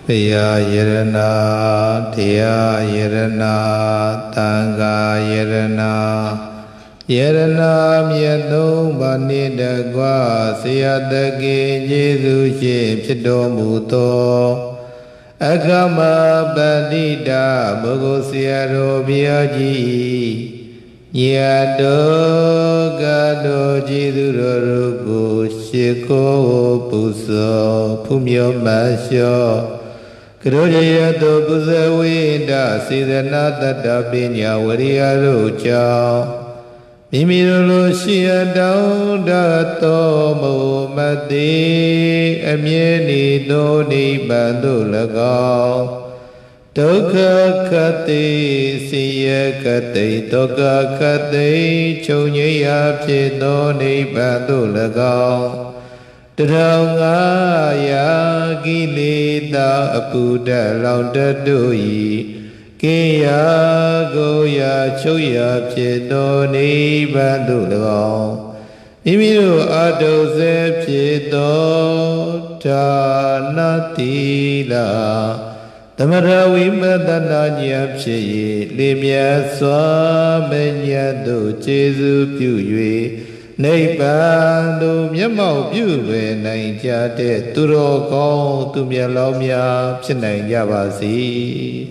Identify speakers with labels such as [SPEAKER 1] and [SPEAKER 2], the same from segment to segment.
[SPEAKER 1] Piya Yerana, Tiya Yerana, Tanga Yerana, Yerana Myetung Banidagwa, Siyataki Jesu Ship Chido Muto, Agama Bandida, Bogo Siyaro Biyaji, Yado Gado Jesu Rugu, Shiko Puso, Pumyo Masyo, Kruya to Puzavinda, Sidana Tapinya, Varia Rucha, Mimiro Shia down Dato Mati, Amieni Doni Bandulaga, Toka Kati, Siya Kati, Toka Kati, Chonya Doni Bandulaga. Terangaya gilita apuda lauda doi Kaya goya choya pjedoni bandulao Imiru ado se pjedo tanatila Tamara vimadana nyapshe limya swamenya do Jesu pyuyue Nibbana do Myamao Pyue Naija de Turoko to Myalomya Chinay Yavasi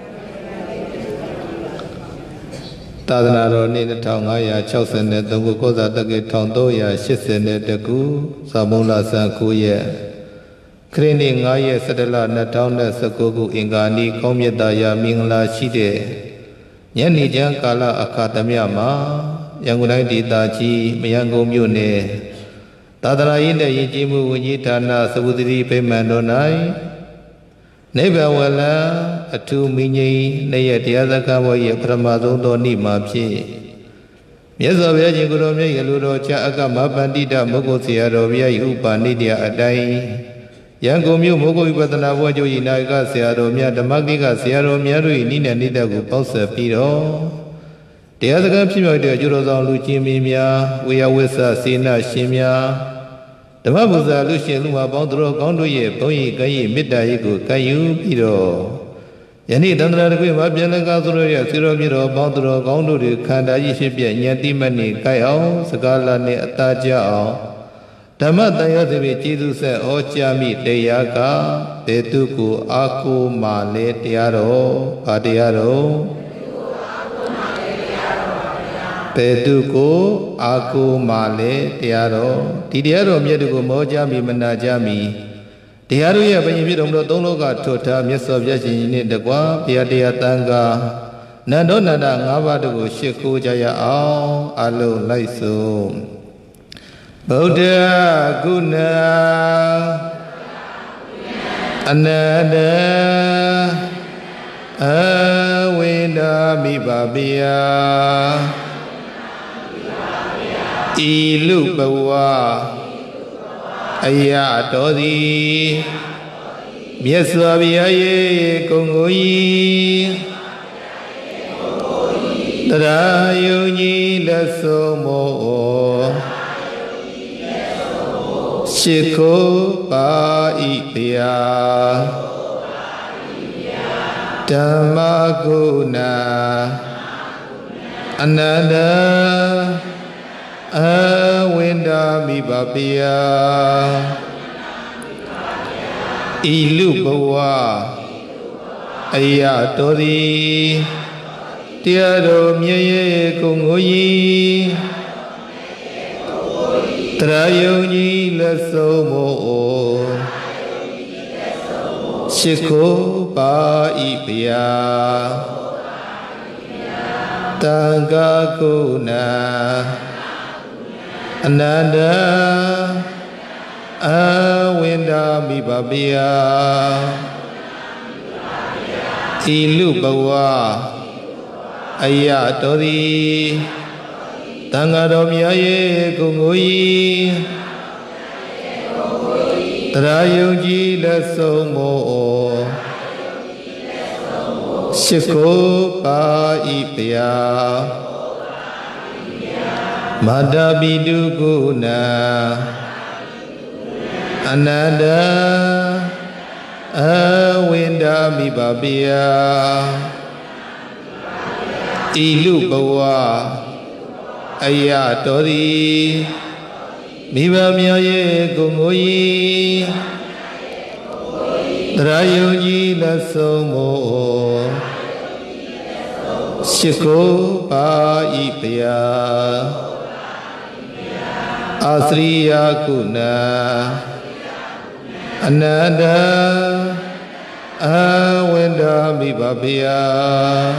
[SPEAKER 1] Tadanaro Nina Tongaya Chosen at the Gukoza Taki Tondoya Shisen at the Gu Samula Sankuye Cleaning Aya Sadala Natona Sakugu Ingani Komyadaya Mingla Shide Yani Jankala Akadamyama Yangunai Ditachi, Mayango Mune, Tadana in the Yijimu Yitana, Sabudri Pemandonai, Nebawala, a 2 mini, Naya Tiazakawaya Pramado Doni Mapsi. Yes, of Yajigurome, Yaluro Chakama Bandita, Mogosia, Rovia, Upa, Nidia, Adai, Yangomu, Mogo, Patana, Wajo, Inaga, Siaromia, the Magiga, Siaromia, Nina, Nida, Guposa, Piro. The other country of the Jurozon Lucimia, we are with Sina Shimia. The Mabuza Lucian Luma Bondro, Gondoye, Poi, Gayi, Midaigo, Kayu, Piro. Yani Dandra, Mabiana Gazuria, Zero Miro, Bondro, Gondo, Kanda Yishipia, Yantimani, Kayao, Sagalani, Ataja. Tamataya de Jesus, Ochami, Deyaka, Tetuku, Aku, Male, Tiaro, Adiaro. Tetuko, Aku, Male, Tiaro, Tidiaro, Medugo, Mojami, Manajami, Tiaruya, Benjamin, Donoga, Tota, Miso Yasin, the Gua, Piadia Tanga, Nandona, Navago, Shiku, Jaya, Alo, Laiso, Buddha, Guna, Ananda, Awinda, Mibabia. Ilu bawa Aya dodi Miaswabiaye Kongoi Tarayuni lasomo Shiko pa ipya Dhammaguna Ananda Awinda Mibabia Ilu bawa Aya dodi Tiado Mye Kongoi Trayoni lasomo Shiko pa ipya Tanga kuna Ananda Awinda Mibabia Ilu bawa Aya dodi Tangadomyaye Kongoi Trayuji lasomo Shiko pa ipya Madabidu guna Ananda Awinda mi babia Ilu bawa Aya tori Miba miaye gungoyi Drayuji lasomo Shiko pa ipya Asriya kuna Ananda Awinda mi babia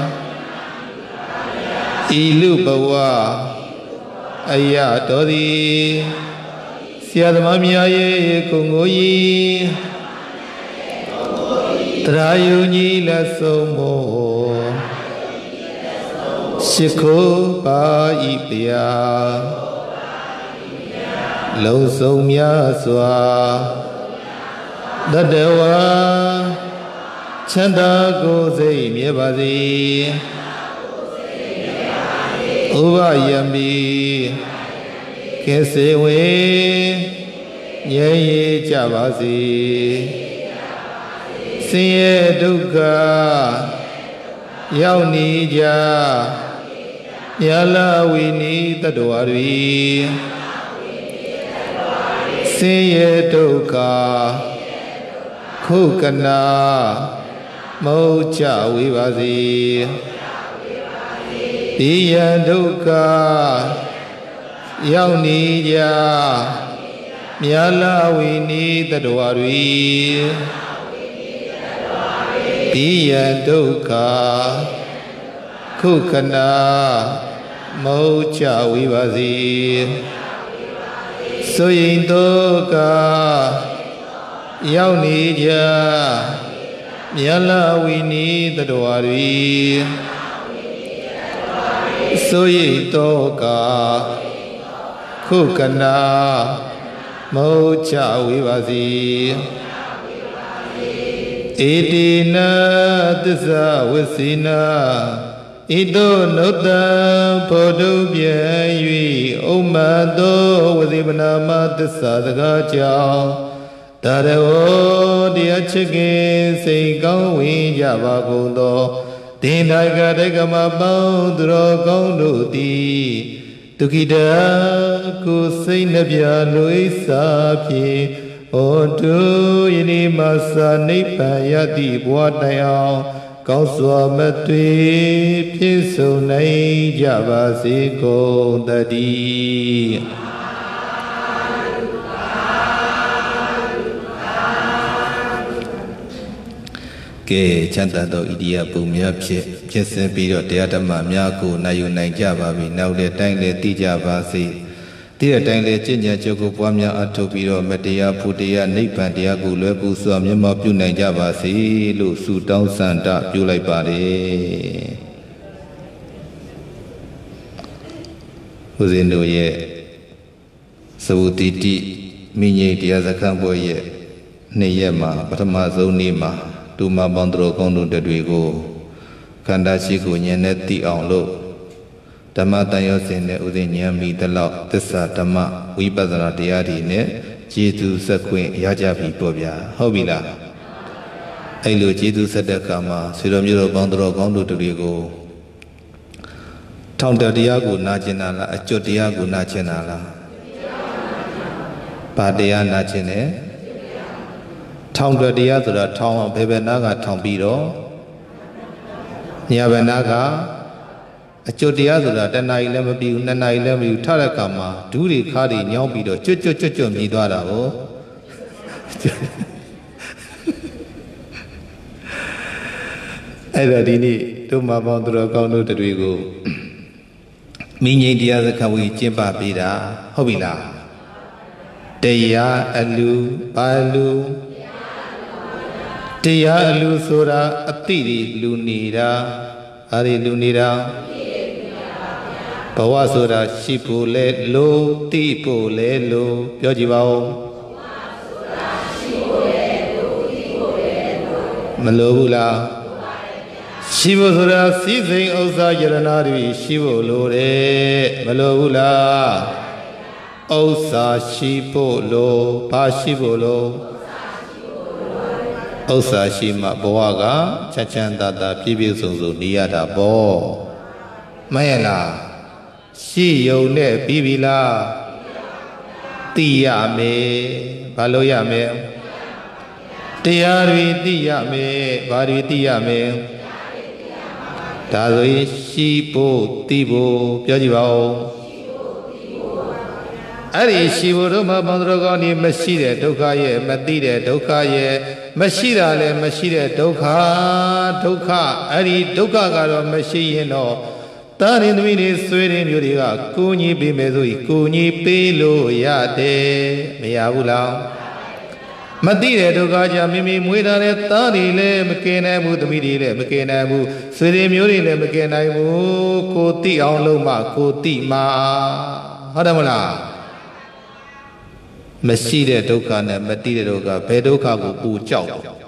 [SPEAKER 1] Ilu bawa Aya tori Siadama miaye kungoyi Trayunyi lasomo Shiko pa ipya Long song mya swa Dadawa Chanda go say mye bazi Uva yambi Kese we Nye chabasi Siye dukkha Yau ni ja Yala wini tadwari Siye dukkha Kukana Mocha vivasi Diya dukkha Yau ni ja Myala wini tadwari Diya dukkha Kukana Mocha vivasi Soyin dukkha Yau ni ja Myala wini tadwari Soyi dukkha Kukana Mocha vivasi Idina tissa visina Ido nutta podu byan yui Ummato vizibnama tissa saka Tarawo diya chike say kaung win java kundo Tindaika dekama pang duro kaung do ti Tukida ku say nabya luisa pye Odu yini masa nipa yati buat nayao Kaung swa matwe piso nai java si kong tadi Ke chanta do idiya pumya pye sen pi do taya dhamma mya ko nayu nai ja ba bi naw le taing le ti ja ba si Ti the taing le chin nya chok ko pwa mya a thuk pi do mataya phutaya nibbban taya ko lwe pu swa myama pyu nai ja ba si lo su taung santa pyu lai pa de Uzin do ye Savutiti Minyai taya sakhan pwe ye 2 ရက်မှာပထမဆုံးနေ့မှာဒုမပေါင်းတော်ကောင်းတို့တွေကိုခန္ဓာရှိကိုဉာဏ်နဲ့သိအောင်လို့ဓမ္မတန်ရောစင်နဲ့ဥစဉ်ဉာဏ်မိတလောက်သစ္စာဓမ္မဝိပဿနာတရားတွေနဲ့ကျေသူဆက်ခွင့်ရကြပြီပေါ့ဗျာဟုတ်ပြီလားအဲ့လိုကျေသူဆက်တဲ့အခါမှာဆွေတော်မျိုးတော်ပေါင်းတော်ကောင်းတို့တွေကိုထောင်တရားကိုနာကျင်တာလားအကျွတ်တရားကိုနာကျင်တာလားဘာတရားနာကျင်တယ်ထောင်တရားဆိုတာထောင်အောင်ဘယ်ဘက်နာကထောင်ပြီးတော့ညာဘက်နာကအကျွတ်တရားဆိုတာတဏှာကြီးလည်းမပြီးဘူး2 နာရီလည်းမပြီးဘူးထတဲ့အခါမှာဒူးတွေခါးတွေညောင်းပြီးတော့ကျွတ်မြည်သွားတာကိုအဲ့ဒါဒီနေ့တို့မပေါင်းသူတော်ကောင်းတို့တွေကိုမိငိမ့်တရားစခန်းဝေးကျင့်ပပေးတာဟုတ်ပြီလားတရားအလူပါလူတရားအလူဆိုတာအတိတွေလူနေတာအားတွေလူနေတာဘဝဆိုတာရှိဖို့လဲလို့သိဖို့လဲလို့ပြောကြည့်ပါဦးမလိုဘူးလားရှိဖို့ဆိုတာစီးစိမ်ဥစ္စာယရနာတွေရှိဖို့လိုတယ်မလိုဘူးလားဥစ္စာရှိဖို့လိုဘာရှိဖို့လိုဥစ္စာရှိမှဘဝကချမ်းချမ်းသာသာပြည့်ပြည့်စုံစုံနေရတာပေါ့မယလားရှိယုံနဲ့ပြီးပြီလားသိရမယ်ဘာလို့ရမယ်တရားတွေသိရမယ်ဘာတွေသိရမယ်ဒါဆိုရင်ရှိဖို့သိဖို့ပြောကြည့်ပါဦးအဲ့ဒီရှိဖို့တို့မှာဘုံတော်ကောင်းဒီမရှိတဲ့ဒုက္ခရဲ့မသိတဲ့ဒုက္ခရဲ့မရှိတာလည်းမရှိတဲ့ဒုက္ခအဲ့ဒီဒုက္ခကတော့မရှိရင်တော့တာရင်သမီးတွေဆွေတွေမျိုးတွေကကိုကြီးပေးမယ်ဆိုရင်ကိုကြီးပေးလို့ရတယ်မရဘူးလားမသိတဲ့ဒုက္ခကြောင့်မိမိမွေးထားတဲ့သားတွေလည်းမကယ်နိုင်ဘူးသမီးတွေလည်းမကယ်နိုင်ဘူးဆွေတွေမျိုးတွေလည်းမကယ်နိုင်ဘူးကိုသိအောင်လုပ်မှကိုသိမှာဟုတ်တယ်မလားမရှိတဲ့ဒုက္ခနဲ့မသိတဲ့ဒုက္ခဘယ်ဒုက္ခကိုပူကြောက်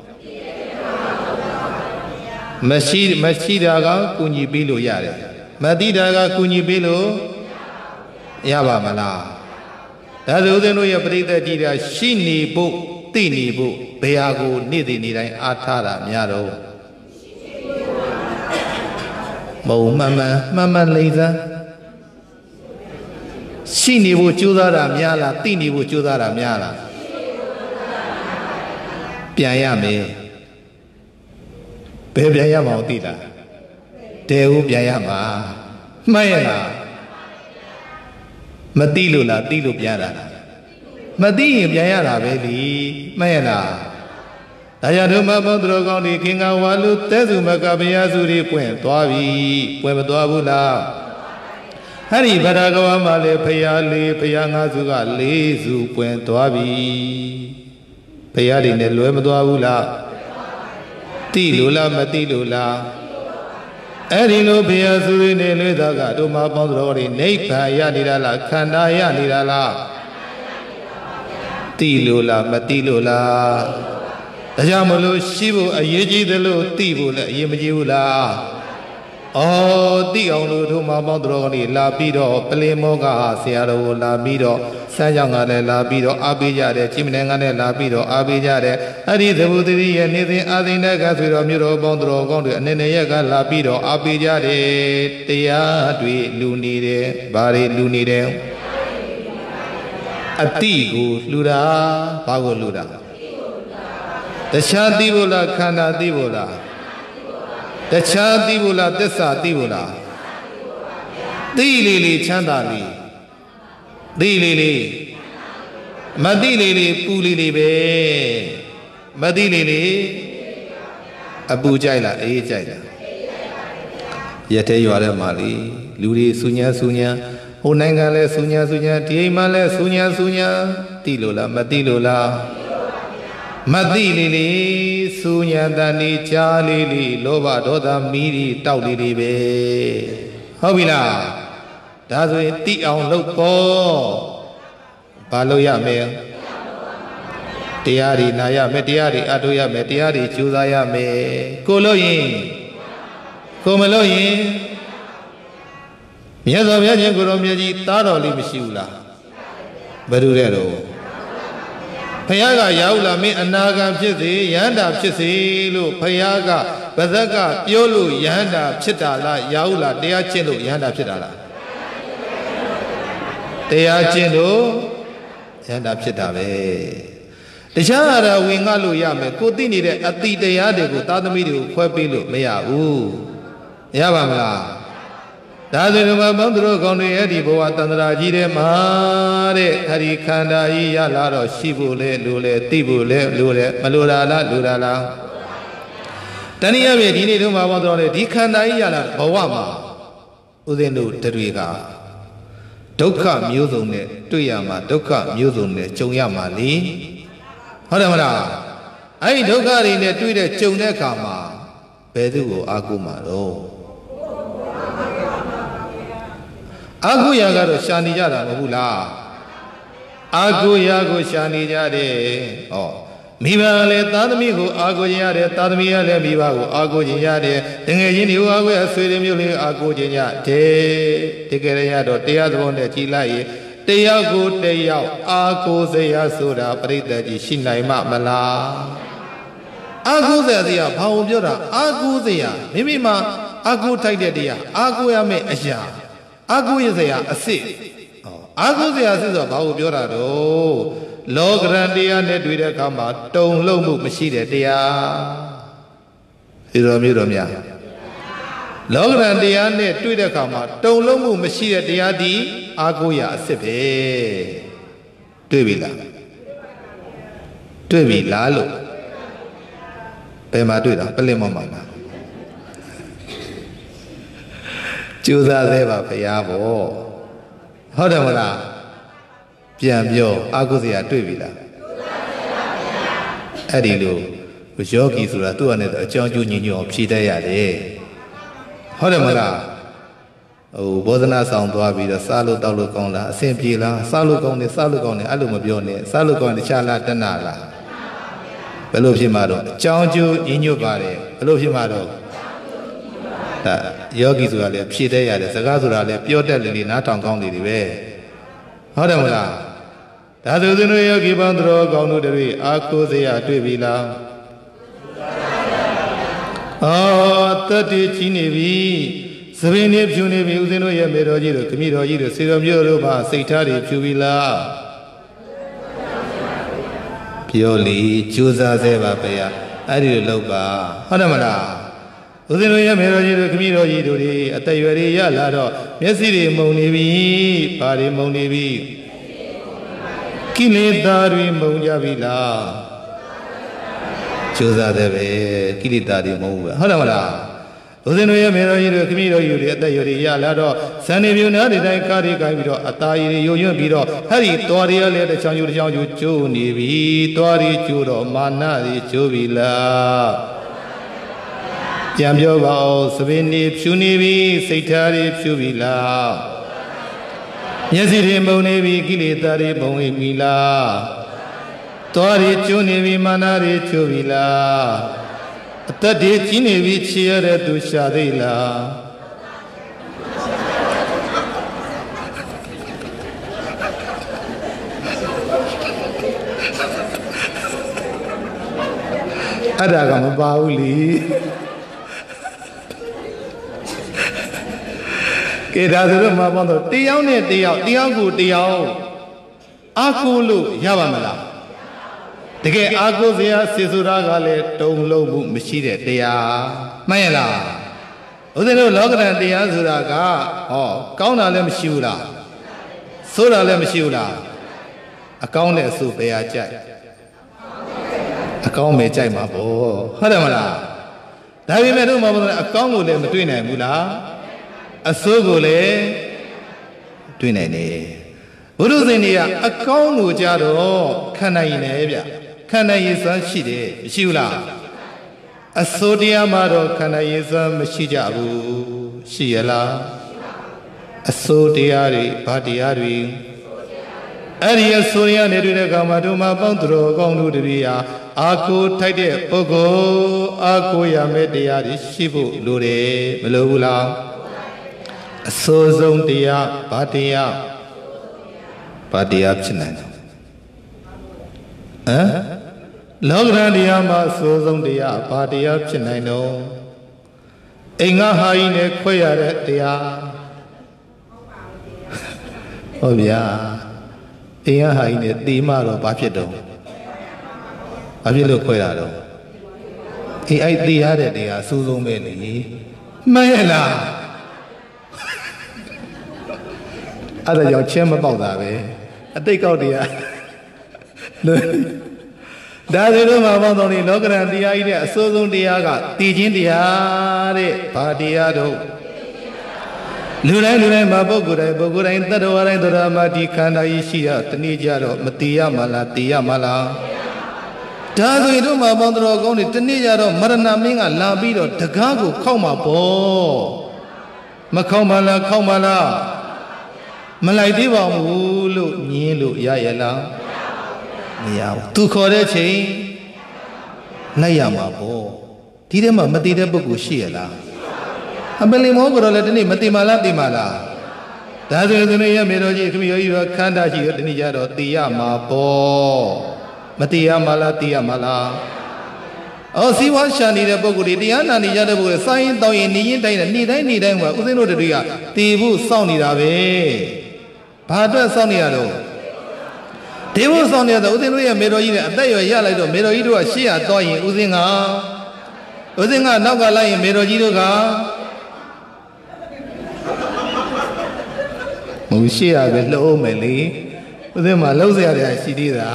[SPEAKER 1] မရှိတာကကုညီပေးလို့ရတယ်မသိတာကကုညီပေးလို့ရပါမလားဒါဆိုဦးဇင်းတို့ရဲ့ပရိသတ်ကြီးတာရှိနေဖို့သိနေဖို့ဘယ်ဟာကိုနေ့စဉ်နေ့တိုင်းအားထားတာများတော့မုံမှန်လိမ့်စမ်းရှိနေဖို့ကြိုးစားတာများလားသိနေဖို့ကြိုးစားတာများလားပြန်ရမယ်ဘယ်ပြန်ရမှာသိလားတဲဦးပြန်ရမှာမှန်ရဲ့လားမသိလို့လားသိလို့ပြန်ရတာမသိရင်ပြန်ရတာပဲလေမှန်ရဲ့လားဒါရတို့မဘုံတော်ကောင်းဒီခင်္ဃဝါလူတဲစုမကဘုရားစုတွေပွင့်သွားပြီပွင့်မသွားဘူးလားအဲ့ဒီဗဒကဝါမှာလေဖရာလေးဖရာငါးစုကလေးစုပွင့်သွားပြီဖရာတွေနဲ့လွဲမသွားဘူးလားသိလို့လားမသိလို့လားအဲ့ဒီလိုဘုရားစုတွေနဲ့လွဲတာကတို့မပေါင်းတော်တွေနိဗ္ဗာန်ရနေတာလားခန္ဓာရနေတာလားသိလို့လားမသိလို့လားဒါကြောင့်မလို့ရှိဖို့အရေးကြီးတယ်လို့သိဖို့လည်းအရေးမကြီးဘူးလားသိအောင်လို့တို့မပေါင်းတော်ကနေလာပြီးတော့ပလင်မောကဆရာတော်ကိုလာပြီးတော့စမ်းကြောင်ကလည်းလာပြီးတော့အားပေးကြတယ်จิมနေကလည်းလာပြီးတော့အားပေးကြတယ်အဲ့ဒီသဘုသတိရဲ့နေစဉ်အာသိဏကဆိုတော့မြို့တော်ပေါင်းတော်ကောင်းတွေအနေနဲ့ရက်ကလာပြီးတော့အားပေးကြတယ်တရားတွေလူနေတယ်ဘာတွေလူနေတယ်အတိကိုလှူတာဘာကိုလှူတာတခြားသိဖို့လားခန္ဓာသိဖို့လားတခြားသိဖို့လားသစ္စာသိဖို့လားသိလေချမ်းသာလေသိလေမသိလေပူလေပဲမသိလေအပူကြိုက်လားအေးကြိုက်လားရတဲ့ရွာထဲမှာလေလူတွေဆူညာဟိုနိုင်ငံလဲဆူညာဒီအိမ်မှာလဲဆူညာသိလို့လားမသိလို့လားမသိလေဆူညာတန်နေကြားလေလောဘဒေါသမီးတွေတောက်လေပဲဟုတ်ပြီလားဒါဆိုရင်သိအောင်လုပ်ပေါ့ဘာလို့ရမလဲတရားတွေနာရမယ်တရားတွေအထုတ်ရမယ်တရားတွေကြိုးစားရမယ်ကိုလို့ရင်ကိုမလို့ရင်မြတ်စွာဘုရားရှင်ကိုရောမြတ်ကြီးသားတော်လေးမရှိဘူးလားဘယ်လိုလဲတော့ဖယားကရောက်လာမင်းအနာဂံဖြစ်စေယန္တာဖြစ်စေလို့ဖယားကဗဇက်ကပြောလို့ယန္တာဖြစ်တာလားရောက်လာတရားကျင့်လို့ယန္တာဖြစ်တာလားတရားကျင့်လို့ယန္တာဖြစ်တာပဲတရားအရာဝင်ငှလို့ရမယ်ကိုသိနေတဲ့အတိတရားတွေကိုသာသမီတွေကိုခွဲပေးလို့မရဘူးရပါမလားဒါဆိုရင်ဘောင်းတို့ကောင်းတွေအဲ့ဒီဘဝတန္တရာကြီးထဲမှာတဲ့ခရီးခန္ဓာကြီးရလာတော့ရှိဖို့လေလိုလေသိဖို့လေလိုလေမလိုတာလားလိုတာလားတဏှာပဲဒီနေ့တို့မှာဘောင်းတို့လေဒီခန္ဓာကြီးရလာဘဝမှာဥစဉ်တို့တွေကဒုက္ခမျိုးစုံနဲ့တွေ့ရမှာဒုက္ခမျိုးစုံနဲ့ကြုံရမှာလေဟုတ်တယ်မလားအဲ့ဒီဒုက္ခတွေနဲ့တွေ့တဲ့ကြုံတဲ့အခါမှာဘယ်သူကိုအားကိုးမှာတော့အာကိုရာကတော့ရှာနေကြတာမဟုတ်ဘူးလားအာကိုရာကိုရှာနေကြတယ်ဟောမိဘလည်းသားသမီးကိုအာကိုခြင်းရတယ်သားသမီးကလည်းမိဘကိုအာကိုခြင်းရတယ်တငယ်ချင်းတွေကိုအာကိုရဆွေတွေမျိုးလေးအာကိုခြင်းရတယ်တကယ်ရတော့တရားသဘောနဲ့ကြည်လိုက်ရင်တရားကိုတရားအာကိုစရာဆိုတာပြိတ္တကြီးရှိနိုင်မလားအာကိုးစရာစီကဘာကိုပြောတာအာကိုးစရာမိမိမှာအာကိုးထိုက်တဲ့တရားအာကိုးရမယ့်အရာအာကိုးရစရာအစစ်အာကိုးစရာအစစ်ဆိုဘာကိုပြောတာတော့လောကရန်တရားနဲ့တွေ့တဲ့အခါမှာတုံလုံးမှုမရှိတဲ့တရားဒီလိုမျိုးတော့များလောကရန်တရားနဲ့တွေ့တဲ့အခါမှာတုံလုံးမှုမရှိတဲ့တရားဒီအာကိုးရအစစ်ပဲတွေ့ပြီလားတွေ့ပြီလားလို့ဘယ်မှာတွေ့တာပလင်မောမှာကျိုးစားသေးပါဗျာဗောဟုတ်တယ်မလားပြန်ပြောအာကုစရာတွေ့ပြီလားအဲ့ဒီလိုယောဂီဆိုတာသူ့အနေနဲ့အကြောင်းကျိုးညီညွတ်အောင်ဖြည့်တတ်ရတယ်ဟုတ်တယ်မလားဘောဓနာဆောင်သွားပြီးတော့စားလို့တောက်လို့ကောင်းလားအဆင်ပြေလားစားလို့ကောင်းတယ်စားလို့ကောင်းတယ်အဲ့လိုမပြောနဲ့စားလို့ကောင်းတယ်တခြားလားတဏှာလားဘယ်လိုဖြစ်မှာတော့အကြောင်းကျိုးညီညွတ်ပါတယ်ဘယ်လိုဖြစ်မှာတော့ဒါယောဂီဆိုတာလည်းဖြည့်တဲ့ရတယ်စကားဆိုတာလည်းပြောတတ်လေနားထောင်ကောင်းတယ်ပဲဟုတ်တယ်မလားဒါဆိုသူတို့ယောဂီပေါင်းတော်ကောင်းတို့တွေအာကိုးစရာတွေ့ပြီလားတတ္တိကြီးနေပြီသဘင်နေဖြူနေပြီဦးဇင်းတို့ရဲ့မေတော်ကြီးတို့ခမည်းတော်ကြီးတို့စေတော်မျိုးတို့ပါစိတ်ထားတွေဖြူပြီလားပြောလေကြိုးစားသေးပါဗျာအဲ့ဒီလိုလုပ်ပါဟုတ်တယ်မလားဦးဇင်းတို့ရဲ့မေတော်ကြီးတို့ခမည်းတော်ကြီးတို့တွေအသက်ရွယ်တွေရလာတော့မျက်စိတွေမှုန်နေပြီဘာတွေမှုန်နေပြီကိလေသာတွေမှုန်ကြပြီလားကြိုးစားသေးပဲကိလေသာတွေမှုန်ဘူးပဲဟုတ်တယ်မလားဦးဇင်းတို့ရဲ့မေတော်ကြီးတို့ခမည်းတော်ကြီးတွေအသက်ရွယ်တွေရလာတော့ဇန်နေပြူနာတွေတိုင်းကားတွေကိုင်းပြီးတော့အသားရည်တွေယုံညွန့်ပြီးတော့ဟဲ့ဒီတော်တွေလည်းတစ်ချောင်းယူတစ်ချောင်းယူကျိုးနေပြီတော်တွေကျိုးတော့မာနတွေကျိုးပြီလားပြန်ပြောပါဦးသဘင်နေဖြူနေပြီစိတ်ထားတွေဖြူပြီလားမျက်စိတွေမှုန်နေပြီကိလေသာတွေပုံဝင်ပြီလားတော်တွေကျိုးနေပြီမာနတွေကျိုးပြီလားအသက်တွေကြီးနေပြီချေရတဲ့သူရှာသေးလားအဲ့ဒါကမပါဘူးလीကဲဒါဆိုတော့မပေါင်းတော့တယောက်နဲ့တယောက်ကိုတယောက်အားကိုးလို့ရပါမလားတကယ်အားကိုးစရာစေဆိုတာကလည်းတုံလုံးမှုမရှိတဲ့တရားမှန်ရလားဦးဇင်းတို့လောကဓာတ်တရားဆိုတာကကောင်းတာလည်းမရှိဘူးလားဆိုးတာလည်းမရှိဘူးလားအကောင်းတဲ့အဆိုးတရားကြိုက်အကောင်းပဲကြိုက်မှာပေါ့ဟုတ်တယ်မလားဒါပေမဲ့တို့မဟုတ်ဘူးအကောင်းကိုလည်းမတွေ့နိုင်ဘူးလားအဆိုးကိုလည်းတွေ့နိုင်တယ်ဘုရုဇင်တွေကအကောင်းကိုကြတော့ခံနိုင်ရင်လည်းဗျခန္ဓာရည်စွမ်းရှိတယ်မရှိဘူးလားအစိုးတရားမှာတော့ခန္ဓာရည်စွမ်းမရှိကြဘူးရှိရလားအစိုးတရားတွေဘာတရားတွေအဲ့ဒီအစိုးရနဲ့တွေ့တဲ့အခါမှာတို့မှာပေါင်းတော်ကောင်းတို့တွေဟာအာကိုထိုက်တဲ့ပုဂ္ဂိုလ်အာကိုရမယ့်တရားတွေရှိဖို့လိုတယ်မလိုဘူးလားအစိုးဆုံးတရားဘာတရားဖြစ်နိုင်တယ်လောကဓာတ်တရားမှာအစိုးဆုံးတရားဘာတရားဖြစ်နိုင်တော့အိမ်ငါဟာကြီးနဲ့ခွဲရတဲ့တရားဟုတ်ဗျာအိမ်ငါဟာကြီးနဲ့တီမတော့ဘာဖြစ်တော့ဘာဖြစ်လို့ခွဲရတော့အဲ့တီရတဲ့တရားအစိုးဆုံးပဲလေမှန်ရဲ့လားအဲ့ဒါကြောင့်ချင်းမပေါက်တာပဲအတိတ်ကောက်တရားဒါဆိုလို့မှာပေါင်းတော်နေလောကရန်တရားကြီးတဲ့အစိုးဆုံးတရားကတည်ခြင်းတရားတဲ့ဘာတရားတော့လူတိုင်းမှာပုဂ္ဂိုလ်တိုင်းတတ္တဝါတိုင်းသရမတိခန္ဓာကြီးရှိရတနည်းကြတော့မတည်ရမလားတည်ရမလားဒါဆိုရင်တို့မှာပေါင်းတော်ကောင်းနေတနည်းကြတော့မရဏမင်းကလာပြီးတော့တကားကိုခောက်မှာပေါ့မခောက်ပါလားခောက်ပါလားမလိုက်သေးပါဘူးလို့ညင်းလို့ရရလားမရဘူးသူခေါ်တဲ့ချိန်လိုက်ရမှာပေါ့ဒီထဲမှာမတည်တဲ့ပုဂ္ဂိုလ်ရှိရလားအပလင်မောကတော့လည်းဒီနေ့မတည်မလားတည်မလားဒါဆိုရင်သူတို့ရဲ့မေတော်ကြီးခမည်းတော်ကြီးကခန္ဓာရှိရဒီနေ့ကျတော့တည်ရမှာပေါ့မတည်ရမှာလားတည်ရမှာလားအော်စီဝါရှာနေတဲ့ပုဂ္ဂိုလ်တွေတရားနာနေကြတဲ့ပုဂ္ဂိုလ်တွေစိုင်းတောင်းရင်နေရင်တိုင်းနေတိုင်းမှာဦးဇင်းတို့တွေကတည်ဖို့စောင့်နေတာပဲဘာအတွက်စောင့်နေရတော့ဒီဖို့စောင့်နေရတော့ဦးဇင်းတို့ရဲ့မေတော်ကြီးနဲ့အသက်ရွယ်ရလိုက်တော့မေတော်ကြီးတို့ကရှေ့ရတော့ရင်ဦးဇင်းကနောက်ကလိုက်ရင်မေတော်ကြီးတို့ကမဟုတ်ရှေ့ရပဲလှုပ်အောင်မယ်လေဦးဇင်းမှာလှုပ်เสียရတယ်ရှိသေးတာ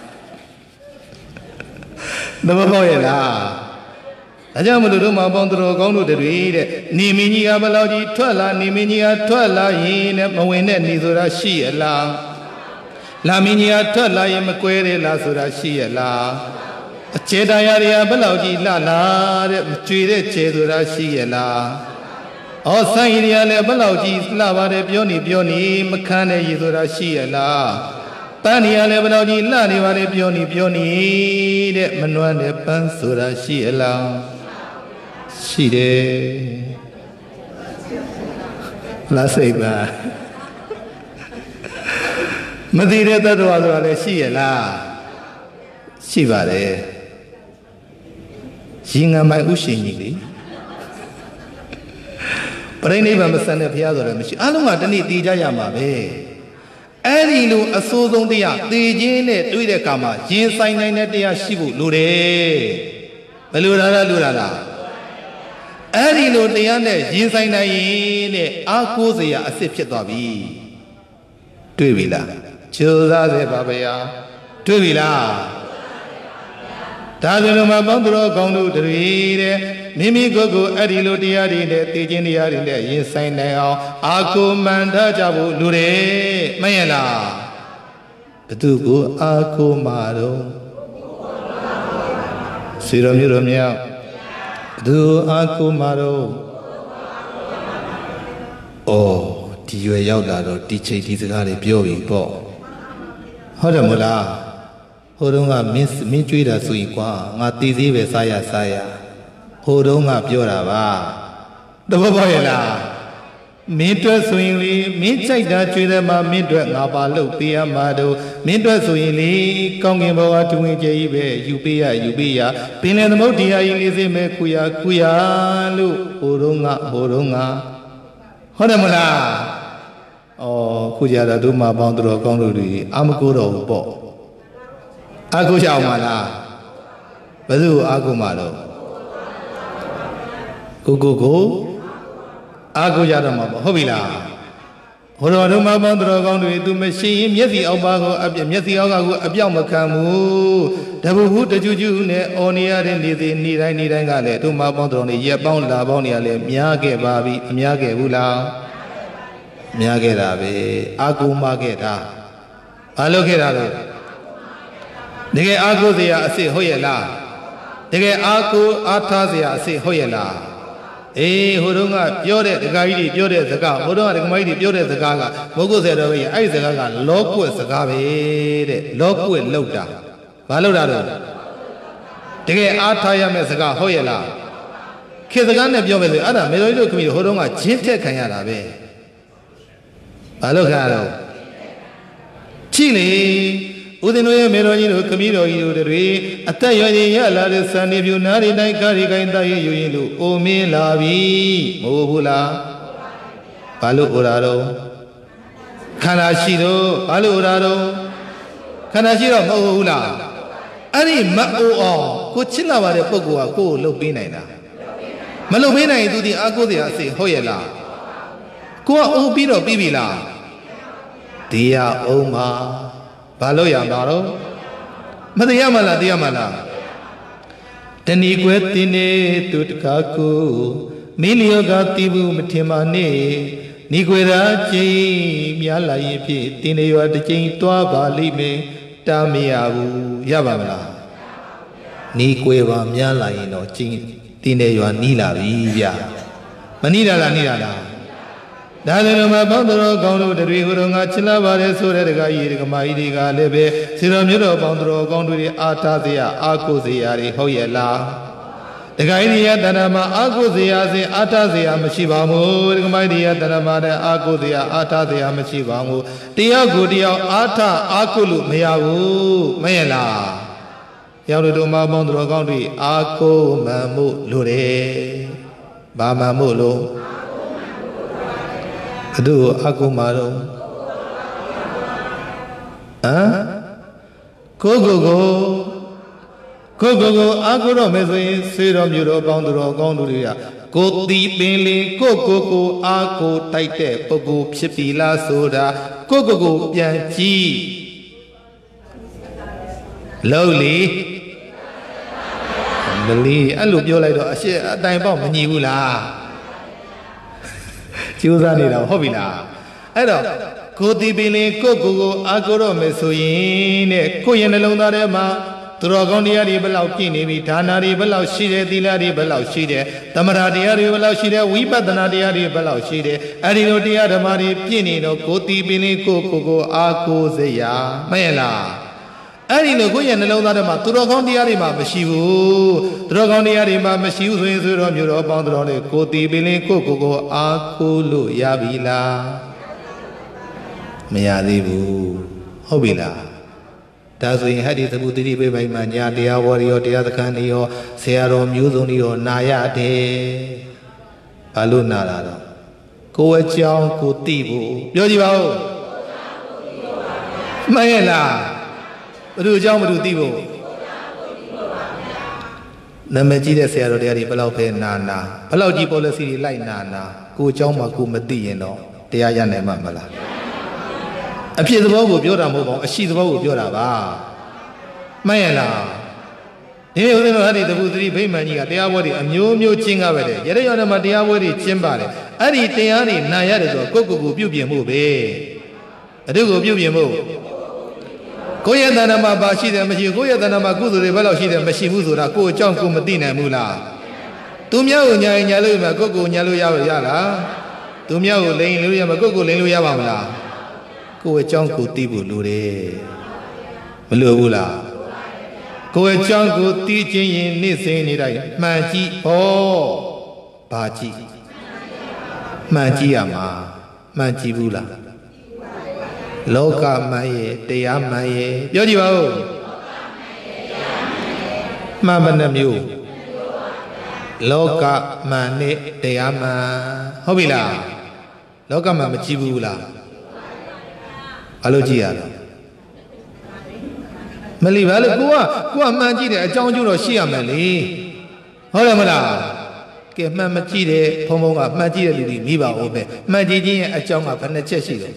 [SPEAKER 1] သဘောပေါက်ရဲ့လားဒါကြောင့်မလို့တို့မှာပေါင်းတော်ကောင်းတို့တွေတဲ့နေမင်းကြီးကဘယ်လောက်ကြီးထွက်လာနေမင်းကြီးကထွက်လာရင်တဲ့မဝင်တဲ့နေဆိုတာရှိရလားလာမင်းကြီးကထွက်လာရင်မကွဲတယ်လားဆိုတာရှိရလားအခြေတရားတွေကဘယ်လောက်ကြီးလှလာတဲ့မကြွေတဲ့ခြေဆိုတာရှိရလားဩဆိုင်ရီရလည်းဘယ်လောက်ကြီးလှပါတယ်ပြောနေမခမ်းတဲ့ရေဆိုတာရှိရလားပန်းနေရလည်းဘယ်လောက်ကြီးလှနေပါလေပြောနေတဲ့မနှွမ်းတဲ့ပန်းဆိုတာရှိရလားရှိတယ်လားစိတ်ပါမသိတဲ့တ attva ဆိုတာလည်းရှိရလားရှိပါတယ်ရင်ငံမိုင်ဥရှင်ကြီးလေပရိနိဗ္ဗာန်မဆန်တဲ့ဘုရားဆိုလည်းမရှိအလုံးကတနေ့တည်ကြရမှာပဲအဲ့ဒီလိုအစိုးဆုံးတရားသေခြင်းနဲ့တွေ့တဲ့အခါမှာရင်ဆိုင်နိုင်တဲ့တရားရှိဖို့လိုတယ်ဘယ်လိုလားအဲ့ဒီလိုတရားနဲ့ရင်ဆိုင်နိုင်ရင်တဲ့အာကိုးစရာအစ်စ်ဖြစ်သွားပြီတွေ့ပြီလားကြိုးစားစေပါဗျာတွေ့ပြီလားဒါဆိုလို့မှပေါင်းတော်ကောင်းတို့တွေတဲ့မိမိကိုယ်ကိုအဲ့ဒီလိုတရားတွေနဲ့သိခြင်းတရားတွေနဲ့ရင်ဆိုင်နိုင်အောင်အာကိုမန္တကြဖို့လူတွေမဟုတ်လားဘသူကိုအာကိုမာတော့စီတော်မျိုးတော်မြောက်ဘသူအာကိုမာတော့အော်ဒီရွယ်ရောက်လာတော့ဒီချိန်ဒီစကားတွေပြောပြီပေါ့ဟုတ်တယ်မလားဟိုတုန်းကမင်းကြွေးတာဆိုရင်ကွာငါတည်သေးပဲစားရဟိုတုန်းကပြောတာပါတဘောပေါက်ရဲ့လားမင်းတွက်ဆိုရင်လေမင်းကြိုက်တာကြွေးတယ်မှာမင်းတွက်ငါပါလို့ပေးရမှာတော့မင်းတွက်ဆိုရင်လေကောင်းကင်ဘောကတူဝင်ကြကြီးပဲယူပေးရပင်လယ်သမုဒ္ဒရာကြီးလေးစိမဲ့ကူရလို့ဟိုတုန်းကဟုတ်တယ်မလားအော်ခုကြတော့တို့မှာပေါင်းတော်ကောင်းလို့တွေအာမကိုတော်ဘူးပေါ့အာကိုရှောင်ပါလားဘယ်သူအာကိုမှာတော့ကိုအာကိုကြတော့မှာပေါ့ဟုတ်ပြီလားဟိုတော်တို့မှာပေါင်းတော်ကောင်းတွေသူမရှိရင်မျက်စိအောက်ပါကိုမျက်စိအောက်ကကိုအပြောက်မခံဘူးတပူဘူးတကျူးနဲ့အော်နေရတဲ့နေတိုင်းကလည်းတို့မှာပေါင်းတော်နေရက်ပေါင်းလာပေါင်းနေရလဲများခဲ့ပါပြီအများခဲ့ဘူးလားများခဲ့တာပဲအာကိုမခဲ့တာဘာလို့ခဲ့တာလဲတကယ်အာကိုစရာအစစ်ဟုတ်ရဲ့လားတကယ်အာကိုအားထားစရာအစစ်ဟုတ်ရဲ့လားအေးဟိုတုန်းကပြောတဲ့ဒကာကြီးတွေပြောတဲ့စကားဟိုတုန်းကဒကမကြီးတွေပြောတဲ့စကားကမဟုတ်ကိုဆရာတော်ကြီးအဲ့ဒီစကားကလောကွက်စကားပဲတဲ့လောကွက်လောက်တာဘာလောက်တာတော့တကယ်အားထားရမယ့်စကားဟုတ်ရဲ့လားခေစကားနဲ့ပြောမယ်ဆိုရင်အဲ့ဒါမေတော်ကြီးတို့ခမီးတို့ဟိုတုန်းကဂျင်းထက်ခံရတာပဲဘာလို့ခံရတော့ချိလေဦးဇင်းတို့ရဲ့မေတော်ကြီးတို့ခမီးတော်ကြီးတို့တွေအသက်ရွယ်ရလာတဲ့စံနေပြူနာရီတိုင်းကာရီကိုင်းသားရယူရင်လို့အိုမင်းလာပြီမဟုတ်ဘူးလားဘာလို့အိုတာတော့ခန္ဓာရှိတော့ဘာလို့အိုတာတော့ခန္ဓာရှိတော့မဟုတ်ဘူးလားအဲ့ဒီမအိုအောင်ကိုချစ်လာပါတဲ့ပုဂ္ဂိုလ်ကကိုယ်ကိုလှုပ်ပေးနိုင်တာမလှုပ်ပေးနိုင်ရင်သူဒီအာကိုစရာအစိဟုတ်ရဲ့လားကိုကအိုပြီးတော့ပြီးပြီလားဒီရအောင်ပါဘာလို့ရမှာတော့မတရားမလားတရားမလားတဏီကွယ်တင်းနေသူတကားကိုမင်းလျောကတိဘူးမထင်ပါနဲ့နီကွယ်ရာချင်းများလာရင်ဖြစ်တင်းနေရွာတစ်ချိန်တွားပါလိမ့်မယ်တားမရဘူးရပါမလားနီကွယ်ပါများလာရင်တော့ချင်းတင်းနေရွာနီးလာပြီဗျမနီးတာလားနီးတာလားဒါလည်းတော့မပေါင်းတော်ကောင်းတို့တွေဟိုတော့ငါချစ်လာပါတယ်ဆိုတဲ့တကကြီးဒကမကြီးတွေကလည်းပဲစီတော်မျိုးတော်ပေါင်းတော်ကောင်းတို့တွေအားထားစရာအားကိုးစရာတွေဟုတ်ရဲ့လားတကကြီးတွေကတဏ္ဍာမှာအားကိုးစရာစဉ်အားထားစရာမရှိပါဘူးဒကမကြီးတွေကတဏ္ဍာမှာတဲ့အားကိုးစရာအားထားစရာမရှိပါဘူးတရားကိုတရားအားထားအားကိုးလို့မရဘူးမရဲ့လားဟတရားတော်မှာပေါင်းတော်ကောင်းတွေအာကိုမှန်မှုလိုတယ်ဘာမှန်မှုလို့ဘသူအာကိုမှတော့ကိုအာကိုတော့မယ်ဆိုရင်စေတော်မျိုးတော်ပေါင်းတော်ကောင်းတို့တွေကကိုတီပင်လင်ကိုအာကိုတိုက်တဲ့ပုဂ္ဂိုလ်ဖြစ်ပြီလားဆိုတာကိုပြန်ကြည့်လုံးလီမလီအဲ့လိုပြောလိုက်တော့အရှိအတိုင်ပေါက်မညီဘူးလားကြိုးစားနေတာဟုတ်ပြီလားအဲ့တော့ကိုတီပင်လင်ကိုအာကိုတော့မယ်ဆိုရင်တဲ့ကိုရဲ့နှလုံးသားထဲမှာသူတော်ကောင်းတရားတွေဘယ်လောက်ပြည့်နေပြီဒါနာတွေဘယ်လောက်ရှိတယ်သီလတွေဘယ်လောက်ရှိတယ်သမထတရားတွေဘယ်လောက်ရှိတယ်ဝိပဿနာတရားတွေဘယ်လောက်ရှိတယ်အဲ့ဒီလိုတရားဓမ္မတွေပြည့်နေတော့ကိုတီပင်လေးကိုအာကိုစရာမှန်ရလားအဲ့ဒီလိုကိုယ့်ရဲ့နှလုံးသားထဲမှာသူတော်ကောင်းတရားတွေမှာမရှိဘူးသူတော်ကောင်းတရားတွေမှာမရှိဘူးဆိုရင်ဆိုတော့မျိုးတော်ပေါင်းတော်လေးကိုတီပင်လေးကိုအာကိုလို့ရပြီလားမရသေးဘူးဟုတ်ပြီလားဒါဆိုရင်ဟဲ့ဒီသဘူတိပိပိုင်မှာညာတရားဝရရောတရားသခန်းတွေရောဆရာတော်မျိုးစုံတွေရောနာရတယ်ဘာလို့နာလာတော့ကိုယ်အကြောင်းကိုသိဖို့ပြောကြည့်ပါဦးမှန်ရဲ့လားဘယ်သူအကြောင်းဘယ်သူသိဖို့နာမည်ကြီးတဲ့ဆရာတော်တရားတွေဘယ်လောက်ပဲနာဘယ်လောက်ကြီး policy တွေလိုက်နာကိုယ်အကြောင်းမှကိုမသိရင်တော့တရားရနိုင်မှာမလားအဖြစ်သဘောကိုပြောတာမဟုတ်ပါဘူးအရှိသဘောကိုပြောတာပါမှန်ရလားဒီနေ့ဦးဇင်းတို့ဟာဒီတပူသတိဗိမာန်ကြီးကတရားပွဲတွေအမျိုးမျိုးကျင်းကားပဲတဲ့ရတဲ့ရောမှာတရားပွဲတွေကျင်းပါတယ်အဲ့ဒီတရားတွေနာရတယ်ဆိုတော့ကိုပြုပြင်မှုပဲအတုကိုပြုပြင်မှုကိုယ့်ရဲ့တဏ္ဍာမှာပါရှိတယ်မရှိကိုယ့်ရဲ့တဏ္ဍာမှာကုသိုလ်တွေဘယ်လောက်ရှိတယ်မရှိဘူးဆိုတာကိုယ့်အကြောင်းကိုမသိနိုင်ဘူးလားသူများကိုညာရင်ညာလို့မှာကိုညာလို့ရလားသူများကိုလိန်လို့ရမှာကိုလိန်လို့ရပါမလားကိုယ်အကြောင်းကိုသိဖို့လိုတယ်မလိုဘူးလားကိုယ်အကြောင်းကိုသိခြင်းရင်နေ့စဉ်နေတိုင်းမှန်ကြည့်ဩဘာကြည့်မှန်ကြည့်ရမှာမှန်ကြည့်ဘူးလားလောကမှန်ရဲ့တရားမှန်ရဲ့ပြောကြည့်ပါဦးမှန်ဘယ်နှမျိုးလောကမှန်နဲ့တရားမှန်ဟုတ်ပြီလားလောကမှန်မကြည့်ဘူးလားဘာလို့ကြည့်ရလဲမလီဘာလို့ကိုကမှန်ကြည့်တယ်အကြောင်းကျိုးတော့ရှိရမယ်လေဟုတ်တယ်မလားကဲမှန်မကြည့်တဲ့ဘုံကမှန်ကြည့်တဲ့လူတွေမိပါဦးပဲမှန်ကြည့်ခြင်းရဲ့အကြောင်းကဘယ်နှချက်ရှိတယ်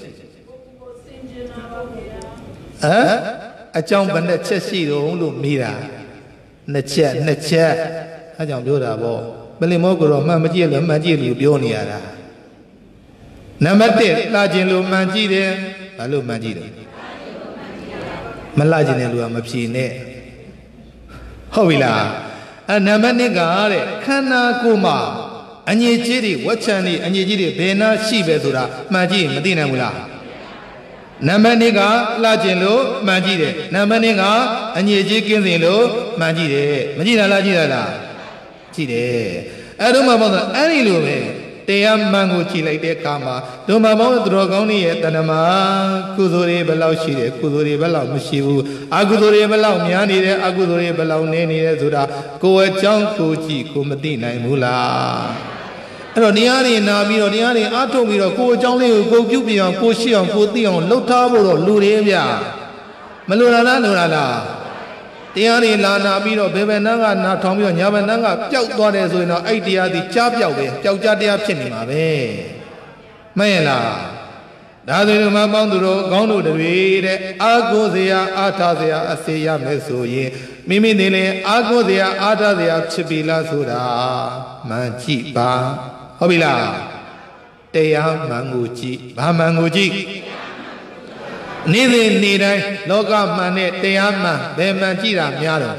[SPEAKER 1] အကြောင်းဘယ်နှချက်ရှိတော့လို့မိတာနှစ်ချက်အဲကြောင့်ပြောတာပေါ့မလီမောကတော့မှန်မကြည့်လို့မှန်ကြည့်လို့ပြောနေရတာနံပါတ်1လှခြင်းလို့မှန်ကြည့်တယ်ဘာလို့မှန်ကြည့်တယ်မလှခြင်းတဲ့လူကမဖြေနဲ့ဟုတ်ပြီလားနံပါတ်2ကတဲ့ခန္ဓာကိုယ်မှာအငြိကြီးတွေဝက်ချံတွေအငြိကြီးတွေဘယ်နာရှိပဲဆိုတာမှန်ကြည့်မသိနိုင်ဘူးလားနံပါတ်2ကလှခြင်းလို့မှန်ကြည့်တယ်နံပါတ်2ကအငြိကြီးကင်းစင်လို့မှန်ကြည့်တယ်မကြည့်လားကြည့်လားကြည့်တယ်အဲ့တော့မှပေါ့ဆိုအဲ့ဒီလိုပဲတရားမှန်ကိုကြည့်လိုက်တဲ့အခါမှာဒုမမောသူတော်ကောင်းတွေရဲ့တဏ္ဍမှာကုသိုလ်တွေဘယ်လောက်ရှိတယ်ကုသိုလ်တွေဘယ်လောက်မရှိဘူးအကုသိုလ်တွေဘယ်လောက်များနေတယ်အကုသိုလ်တွေဘယ်လောက်နည်းနေတယ်ဆိုတာကိုယ်အကြောင်းကိုကြည့်ကိုမသိနိုင်ဘူးလားအဲ့တော့တရားတွေနာပြီးတော့တရားတွေအားထုတ်ပြီးတော့ကိုယ်အကြောင်းလေးကိုပြုပြင်အောင်ကိုရှိအောင်ကိုသိအောင်လှုပ်ထားဖို့တော့လူတွေဗျမလိုလားလိုလားတရားတွေလာနာပြီးတော့ဘယ်ဘက်နှန်းကနာထောင်ပြီးတော့ညာဘက်နှန်းကပျောက်သွားတယ်ဆိုရင်တော့အဲ့တရားဒီကြားပျောက်ပဲပျောက်ကြားတရားဖြစ်နေမှာပဲမှန်ရဲ့လားဒါဆိုရင်မှပေါင်းသူတို့ကောင်းတို့တွေတဲ့အာကိုစရာအာထားစရာအစေရမယ်ဆိုရင်မိမိနေလေအာကိုစရာအာထားစရာဖြစ်ပြီလားဆိုတာမှန်ကြည့်ပါဟုတ်ပြီလားတရားမှန်ကိုကြည့်ဘာမှန်ကိုကြည့်နေ့စဉ်နေ့တိုင်းလောကမှန်နဲ့တရားမှန်ဘယ်မှန်ကြည့်တာများတော့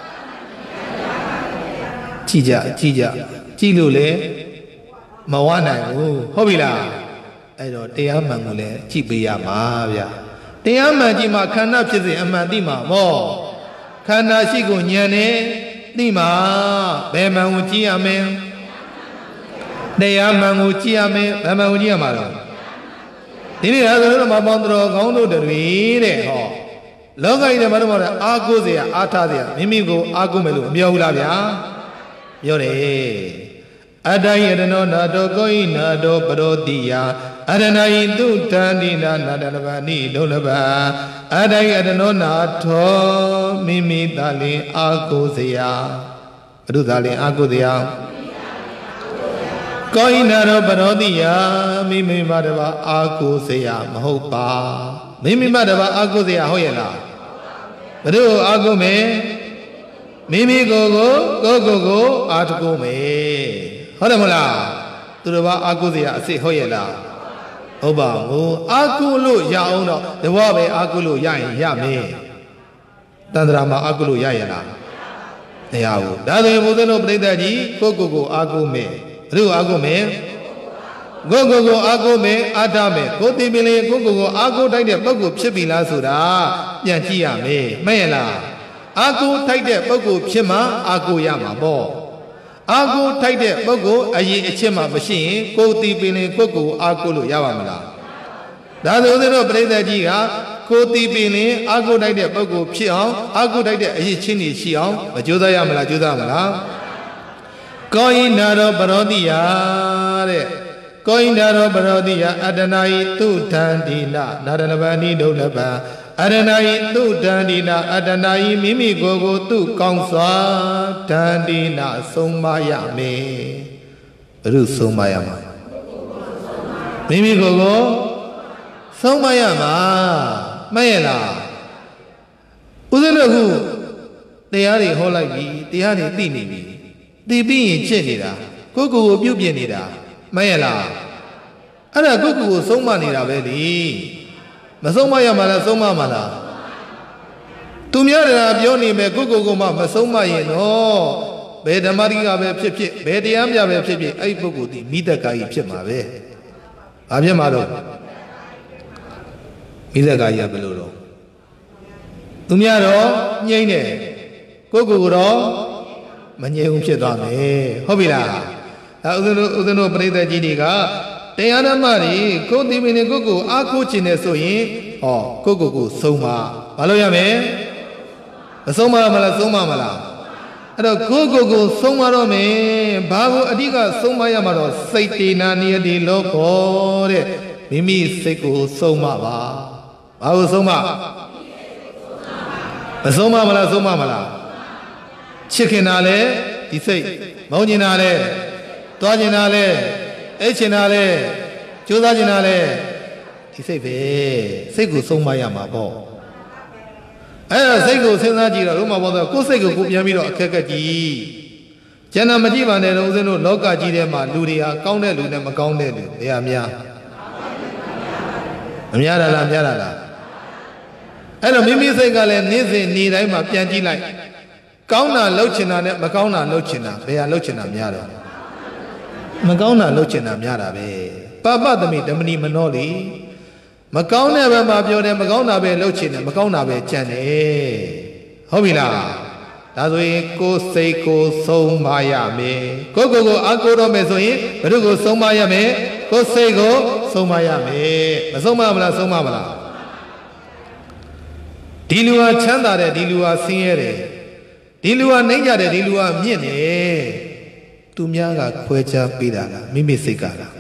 [SPEAKER 1] ကြည့်ကြလို့လေမဝနိုင်ဘူးဟုတ်ပြီလားအဲ့တော့တရားမှန်ကိုလည်းကြည့်ပေးရမှာဗျတရားမှန်ကြည့်မှခန္ဓာဖြစ်စဉ်အမှန်သိမှာပေါ့ခန္ဓာရှိကိုဉာဏ်နဲ့သိမှာဘယ်မှန်ကိုကြည့်ရမလဲတရားမှန်ကိုကြည့်ရမယ်ဘယ်မှန်ကိုကြည့်ရမှာလဲဒီနေ့ဒါဆိုတော့မပေါင်းတော်ကောင်းတို့တွေတဲ့ဟောလောကကြီးထဲမှာတော့အာကိုးเสียအားထားเสียမိမိကိုအားကိုးမယ်လို့မပြောဘူးလားဗျာပြောတယ်အတ္တယတနောနာတောကိုဤနာတောပရောတိယအရဏယိတုတန္တိနာနာတလဘာနိဒုလဘအတ္တယတနောနာထောမိမိသာလင်အာကိုးเสียဘုဒ္ဓသာလင်အာကိုးเสียကိုဤနာတောပရောတိယမိမိမတဘာအာကိုးเสียမဟုတ်ပါမိမိမတဘာအာကိုးเสียဟုတ်ရဲ့လားဘယ်လိုအာကိုးမယ်မိမိကိုအာတကိုးမယ်ဟုတ်တယ်မလားသူတော်ဘာအာကိုးเสียအစစ်ဟုတ်ရဲ့လားဟုတ်ပါဘူးအာကိုးလို့ရအောင်တော့တဘွားပဲအာကိုးလို့ရရင်ရမယ်တန္တရာမှာအာကိုးလို့ရရဲ့လားမရဘူးဒါဆိုရင်ဘုရားတို့ပြိဿကြီးကိုအာကိုးမယ်ဘယ်လိုအာကိုးမယ်ကိုအာကိုးမယ်အာထားမယ်ကိုသိပင်လေကိုအာကိုးတိုက်တဲ့ပုဂ္ဂိုလ်ဖြစ်ပြီလားဆိုတာပြန်ကြည့်ရမယ်မှန်ရဲ့လားအာကိုးထိုက်တဲ့ပုဂ္ဂိုလ်ဖြစ်မှအာကိုးရမှာပေါ့အာကိုးထိုက်တဲ့ပုဂ္ဂိုလ်အရင်အချက်မှမရှိရင်ကိုသိပင်လေကိုအာကိုးလို့ရပါမလားဒါဆိုဦးဇင်းတို့ပြိဿကြီးကကိုသိပင်လေအာကိုးထိုက်တဲ့ပုဂ္ဂိုလ်ဖြစ်အောင်အာကိုးထိုက်တဲ့အရင်ချင်းတွေရှိအောင်မကြိုးစားရမလားကြိုးစားမလားကောဤနာရောပရောတိယတဲ့ကောဣန္ဒရောပရောတိယအတ္တနာယိတုထန္တိနာနာရလဘာနိဒုလဘအရဏယိတုထန္တိနာအတ္တနာယိမိမိကိုယ်ကိုသူကောင်းစွာထန္တိနာဆုံးမရမယ်ဘုရုဆုံးမရမှာမိမိကိုယ်ကိုဆုံးမရမှာမှတ်ရလားဦးဇင်းတို့ကတရားတွေဟောလိုက်ပြီတရားတွေသိနေပြီသိပြီးရင်ကျင့်နေတာကိုယ်ကိုပြုတ်ပြနေတာမှန်ရလားအဲ့ဒါကိုဆုံးမနေတာပဲလေမဆုံးမရမှာလားဆုံးမမှာလားသူများတရားပြောနေမယ်ကိုမှမဆုံးမရင်တော့ဘယ်ဓမ္မတိကပဲဖြစ်ဖြစ်ဘယ်တရားမြပဲဖြစ်ဖြစ်အဲ့ပုဂ္ဂိုလ်ဒီမိသက်ကာကြီးဖြစ်မှာပဲဘာဖြစ်မှာတော့မိသက်ကာကြီးကဘယ်လိုတော့သူများတော့ညှိမ့်တယ်ကိုတော့မငြိမ်ဘူးဖြစ်သွားမယ်ဟုတ်ပြီလားဦးဇင်းတို့ပရိသတ်ကြီးတွေကတရားဓမ္မတွေကိုသိပင်ကိုအားကိုးခြင်းနဲ့ဆိုရင်ဟောကိုဆုံးမဘာလို့ရမလဲမဆုံးမမလားဆုံးမမလားအဲ့တော့ကိုဆုံးမတော့မယ်ဘာကိုအဓိကဆုံးမရမှာတော့စိတ်တေနာနိယတိလောကောတဲ့မိမိစိတ်ကိုဆုံးမပါဘာကိုဆုံးမမဆုံးမမလားဆုံးမမလားချစ်ခင်တာလဲဒီစိတ်မောင်းကျင်တာလဲသွားကျင်တာလဲအိတ်ကျင်တာလဲကြိုးစားကျင်တာလဲဒီစိတ်ပဲစိတ်ကိုဆုံးမရမှာပေါ့အဲ့ဒါစိတ်ကိုစဉ်းစားကြည့်တော့ဘုမဘောတော့ကိုယ်စိတ်ကိုပြန်ပြီးတော့အခက်အခဲကြည့်ကျန်တာမကြည့်ပါနဲ့တော့ဦးဇင်းတို့လောကကြီးထဲမှာလူတွေဟာကောင်းတဲ့လူနဲ့မကောင်းတဲ့လူတွေအများမများတာလားများတာလားအဲ့တော့မိမိစိတ်ကလည်းနေ့စဉ်နေ့တိုင်းမှာပြန်ကြည့်လိုက်ကောင်းတာလှုပ်ချင်တာနဲ့မကောင်းတာလှုပ်ချင်တာဘယ်ဟာလှုပ်ချင်တာများတော့မကောင်းတာလှုပ်ချင်တာများတာပဲပပသမိဓမ္မနီမနောလေမကောင်းတဲ့ဘက်မှာပြောတယ်မကောင်းတာပဲလှုပ်ချင်တယ်မကောင်းတာပဲကြံတယ်ဟုတ်ပြီလားဒါဆိုရင်ကိုယ်စိတ်ကိုဆုံးမရမယ်ကိုအာကိုးတော့မယ်ဆိုရင်ဘယ်သူကိုဆုံးမရမယ်ကိုယ်စိတ်ကိုဆုံးမရမယ်မဆုံးမမလားဆုံးမမလားဒီလူဟာချမ်းသာတယ်ဒီလူဟာဆင်းရဲတယ်ဒီလူဟာနှိမ့်ကြတယ်ဒီလူဟာမြင့်တယ်သူများကခွဲခြားပေးတာလားမိမိစိတ်ကလား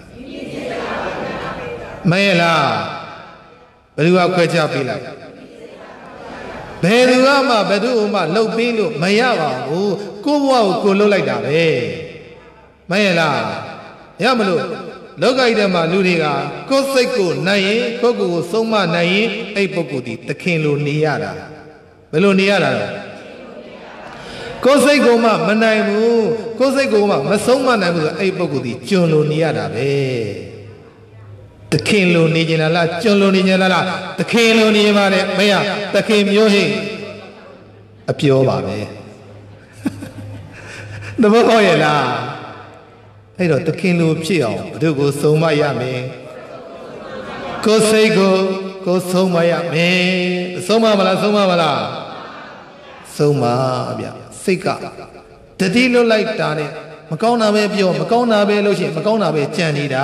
[SPEAKER 1] မရဲ့လားဘယ်သူကခွဲခြားပေးလိုက်ဘယ်သူကမှဘယ်သူမှလှုပ်ပေးလို့မရပါဘူးကိုယ့်ဘဝကိုလှုပ်လိုက်တာပဲမရဲ့လားရမလို့လောကကြီးထဲမှာလူတွေကကိုယ်စိတ်ကိုနိုင်ရင်ကိုယ့်ကိုယ်ဆုံးမနိုင်ရင်အဲ့ပုဂ္ဂိုလ်ဒီသခင်လိုနေရတာဘယ်လိုနေရတာလဲကိုယ်စိတ်ကိုမှမနိုင်ဘူးကိုယ်စိတ်ကိုမှမဆုံးမနိုင်ဘူးဆိုအဲ့ပုဂ္ဂိုလ်ဒီကျွန်လိုနေရတာပဲသခင်လိုနေကြလားကျွန်လိုနေကြလားသခင်လိုနေပါနဲ့မရသခင်မျိုးဟိအပြောပါပဲတဘောဟောရလားအဲ့တော့သခင်လိုဖြစ်အောင်ဘုသူကိုဆုံးမရမယ်ကိုယ်စိတ်ကိုဆုံးမရမယ်ဆုံးမမလားဆုံးမမလားဆုံးမဗျစိတ်ကတတိလွတ်လိုက်တာနဲ့မကောင်းတာပဲပြောမကောင်းတာပဲလို့ရှိရင်မကောင်းတာပဲကြံနေတာ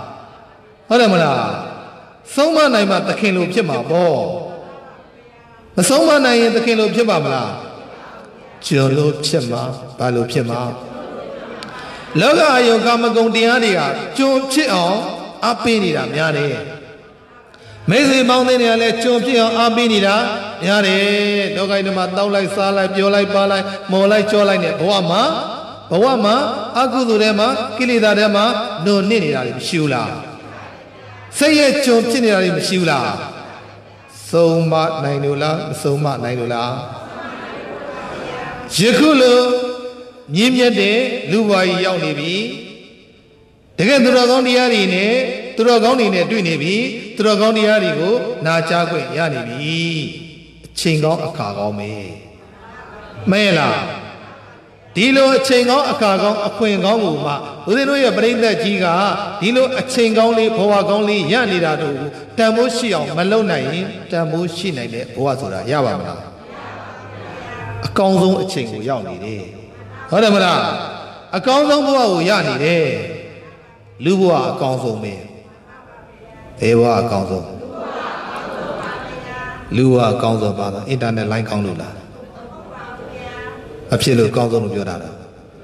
[SPEAKER 1] ဟုတ်တယ်မလားဆုံးမနိုင်မှသခင်လိုဖြစ်မှာပေါ့မဆုံးမနိုင်ရင်သခင်လိုဖြစ်ပါမလားကျွန်လိုဖြစ်မှာဘာလိုဖြစ်မှာလောကအယုံကာမဂုဏ်တရားတွေကကျွန်ဖြစ်အောင်အားပေးနေတာများတယ်မိတ်ဆွေပေါင်းတွေကလည်းကျွန်ဖြစ်အောင်အားပေးနေတာများတယ်လောကီမှာတောက်လိုက်စားလိုက်ပြောလိုက်ပါလိုက်မော်လိုက်ကြောလိုက်နဲ့ဘဝမှာအကုသိုလ်ထဲမှာကိလေသာထဲမှာနှုတ်နစ်နေတာတွေမရှိဘူးလားစိတ်ရဲ့ကျွန်ဖြစ်နေတာတွေမရှိဘူးလားဆုံးမနိုင်လို့လားမဆုံးမနိုင်လို့လားယခုလိုမြင့်မြတ်တဲ့လူဘဝကြီးရောက်နေပြီတကယ်သူတော်ကောင်းတရားတွေနဲ့သူတော်ကောင်းတွေနဲ့တွေ့နေပြီသူတော်ကောင်းတရားတွေကိုနာကြားခွင့်ရနေပြီအချိန်ကောင်းအခါကောင်းပဲမဲလားဒီလိုအချိန်ကောင်းအခါကောင်းအခွင့်ကောင်းကိုမှဦးဇင်းတို့ရဲ့ပြိဿကြီးကဒီလိုအချိန်ကောင်းလေးဘဝကောင်းလေးရနေတာတို့တန်ဖိုးရှိအောင်မလုပ်နိုင်ရင်တန်ဖိုးရှိနိုင်တဲ့ဘဝဆိုတာရပါမလားအကောင်းဆုံးအချိန်ကိုရောက်နေတယ်ဟုတ်တယ်မလားအကောင်းဆုံးဘဝကိုရနေတယ်လူဘဝအကောင်းဆုံးပဲဘယ်ဘဝအကောင်းဆုံးလူဘဝအကောင်းဆုံးပါတော့အင်တာနက်လိုင်းကောင်းလို့လားအဖြစ်လို့အကောင်းဆုံးလို့ပြောတာလား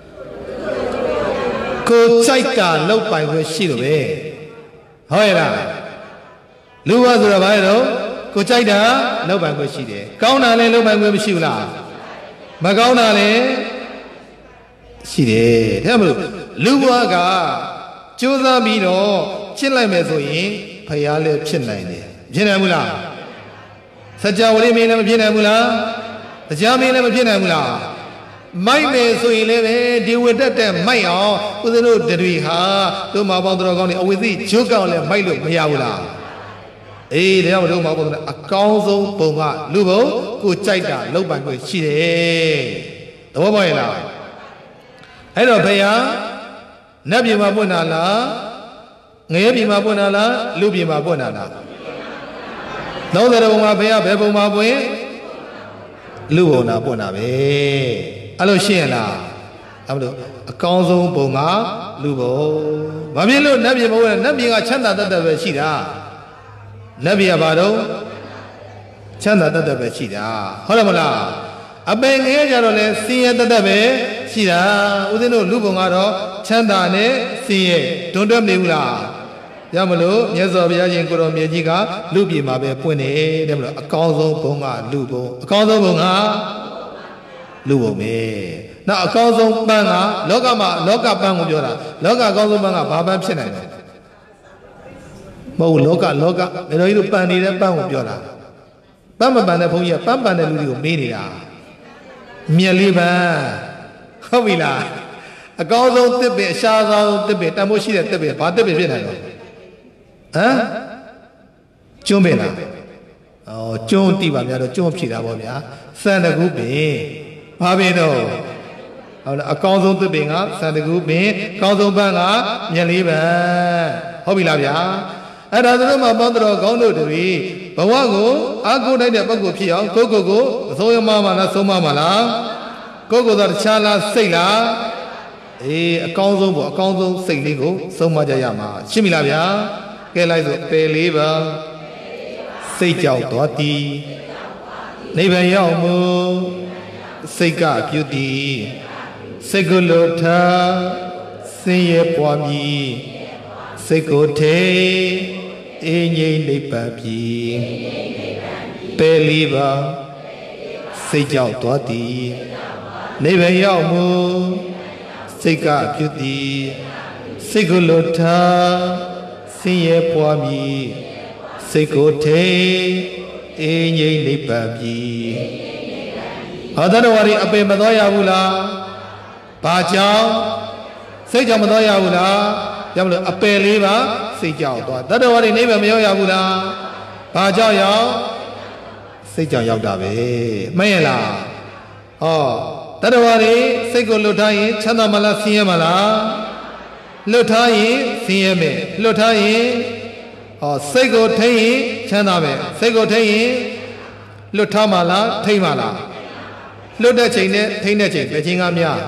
[SPEAKER 1] ကိုစိုက်တာလောက်ပိုင်ခွင့်ရှိလို့ပဲဟုတ်ရဲ့လားလူဘဝဆိုတာဘာလဲတော့ကိုကြိုက်တာလောက်ပိုင်ခွင့်ရှိတယ်ကောင်းတာလည်းလောက်ပိုင်ခွင့်မရှိဘူးလားမကောင်းတာလည်းရှိတယ်ဒါမှမဟုတ်လူဘဝကကြိုးစားပြီးတော့ချစ်လိုက်မယ်ဆိုရင်ဖယားလည်းဖြစ်နိုင်တယ်ဖြစ်နိုင်ဘူးလားစัจ java လေးမင်းလည်းမဖြစ်နိုင်ဘူးလားတရားမင်းလည်းမဖြစ်နိုင်ဘူးလားမိုက်မယ်ဆိုရင်လည်းပဲဒီဝတ္တတဲ့မိုက်အောင်ဦးဇင်းတို့တွေဟာတို့မှာပေါင်းတော်ကောင်းနေအဝိသိဂျုတ်ကောင်လည်းမိုက်လို့မရဘူးလားအေးတရားမတို့မှာပေါင်းတော်အကောင်းဆုံးပုံကလူဘုံကိုကြိုက်တာလောက်ပိုင်ခွင့်ရှိတယ်သဘောပေါက်ရဲ့လားအဲ့တော့ဖယားနတ်ပြည်မှာပွင့်တာလားငရဲပြည်မှာပွင့်တာလားလူပြည်မှာပွင့်တာလား30ဘုံမှာဘယ်ဘယ်ဘုံမှာပွင့်လူဘုံနာပွင့်တာပဲအဲ့လိုရှင်းရလားအဲ့လိုအကောင်းဆုံးဘုံကလူဘုံဘာဖြစ်လို့နတ်ပြည်မပွင့်နတ်ပြည်ကချမ်းသာတတ်တတ်ပဲရှိတာနတ်ပြည်ကဘာတော့ချမ်းသာတတ်တတ်ပဲရှိတာဟုတ်တယ်မလားအပင်ငရဲကြတော့လဲစင်ရတတ်တတ်ပဲရှိတာဦးဇင်းတို့လူဘုံကတော့ချမ်းသာနဲ့စင်ရတွန်းတွဲမနေဘူးလားရမလို့မြတ်စွာဘုရားရှင်ကိုတော်မြတ်ကြီးကလူပြည်မှာပဲပွင့်နေတယ်မလို့အကောင်းဆုံးဘုံကလူဘုံအကောင်းဆုံးဘုံကလူဘုံပဲနောက်အကောင်းဆုံးပန်းကလောကမှာလောကပန်းကိုပြောတာလောကအကောင်းဆုံးပန်းကဘာပန်းဖြစ်နိုင်လဲမဟုတ်လောကဘယ်လိုကြီးတို့ပန်းနေတဲ့ပန်းကိုပြောတာပန်းမပန်းတဲ့ဘုန်းကြီးကပန်းပန်းတဲ့လူတွေကိုမေးနေတာမြက်လေးပန်းဟုတ်ပြီလားအကောင်းဆုံးတစ်ပင်အရှားဆုံးတစ်ပင်တန်ဖိုးရှိတဲ့တစ်ပင်ဘာတစ်ပင်ဖြစ်နိုင်လဲဟမ်ကျွန်းပင်လားဩကျွန်းတိပါများတော့ကျွန်းဖြည့်တာပေါ့ဗျာစံတကူပင်ဘာပင်တော့ဟုတ်လားအကောင်းဆုံးတစ်ပင်ကစံတကူပင်အကောင်းဆုံးပန်းကမြက်လေးပန်းဟုတ်ပြီလားဗျာအဲ့ဒါဆိုတော့မှပေါင်းတော်ကောင်းတို့တွေဘဝကိုအားကိုးနိုင်တဲ့ပုဂ္ဂိုလ်ဖြစ်အောင်ကိုအဆုံးရမမလားဆုံးမမလားကိုယ်သာတခြားလားစိတ်လားအေးအကောင်းဆုံးပေါ့အကောင်းဆုံးစိတ်လေးကိုဆုံးမကြရမှာရှင်းပြီလားဗျာကဲလိုက်ဆိုပယ်လေးပါစိတ်ကြောက်တော်တည်နိဗ္ဗာန်ရောက်မှုစိတ်ကပြုတည်စိတ်ကိုလွတ်ထားစင်ရဲ့ပွားမြည်စိတ်ကိုထေအင်းငိမ့်နိဗ္ဗာန်ပြီပယ်လေးပါစိတ်ကြောက်တော်တည်နိဗ္ဗာန်ရောက်မှုစိတ်ကပြုတည်စိတ်ကိုလွတ်ထားစင်ရဲ့ပွားမြည်စိတ်ကိုထေအင်းငိမ့်နိဗ္ဗာန်ပြီဟောတော်ဝါရီအပင်မတော်ရဘူးလားဘာကြောင့်စိတ်ကြောင့်မတော်ရဘူးလားကြောင့်မလို့အပယ်လေးပါစိတ်ကြောက်သွားတတ္တဝါတွေနိဗ္ဗာန်မရောက်ရဘူးလားဘာကြောင့်ရောက်စိတ်ကြောင့်ရောက်တာပဲမှန်ရဲ့လားဟောတတ္တဝါတွေစိတ်ကိုလွတ်ထားရင်ချမ်းသာမလားဆင်းရဲမလားလွတ်ထားရင်ဆင်းရဲမယ်လွတ်ထားရင်ဟောစိတ်ကိုထိရင်ချမ်းသာမယ်စိတ်ကိုထိရင်လွတ်ထားမလားထိမလားလွတ်တဲ့ချိန်နဲ့ထိတဲ့ချိန်ဘယ်ချိန်ကများ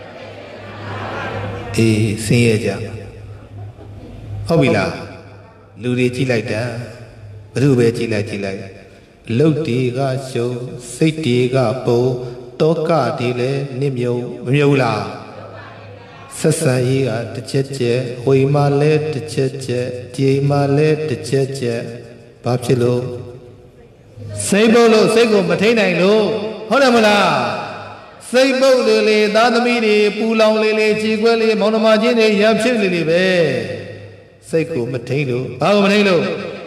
[SPEAKER 1] အေးဆင်းရဲကြဟုတ်ပြီလားလူတွေကြည့်လိုက်တာဘယ်သူပဲကြည့်လိုက်လုတ်တီကရှုံစိတ်တီကပုံတောကတီလဲနစ်မြုံမမြုံလားဆက်ဆံရေးကတစ်ချက်ချက်ဝေမာလဲတစ်ချက်ချက်ကြေမာလဲတစ်ချက်ချက်ဘာဖြစ်လို့စိတ်ပုတ်လို့စိတ်ကိုမထိန်နိုင်လို့ဟုတ်တယ်မလားစိတ်ပုတ်လေသားသမီးတွေပူလောင်လေခြေခွဲလေးမောင်နှမချင်းတွေရံဖြစ်လေပဲစိတ်ကိုမထိန်လို့ဘာကိုမထိန်လို့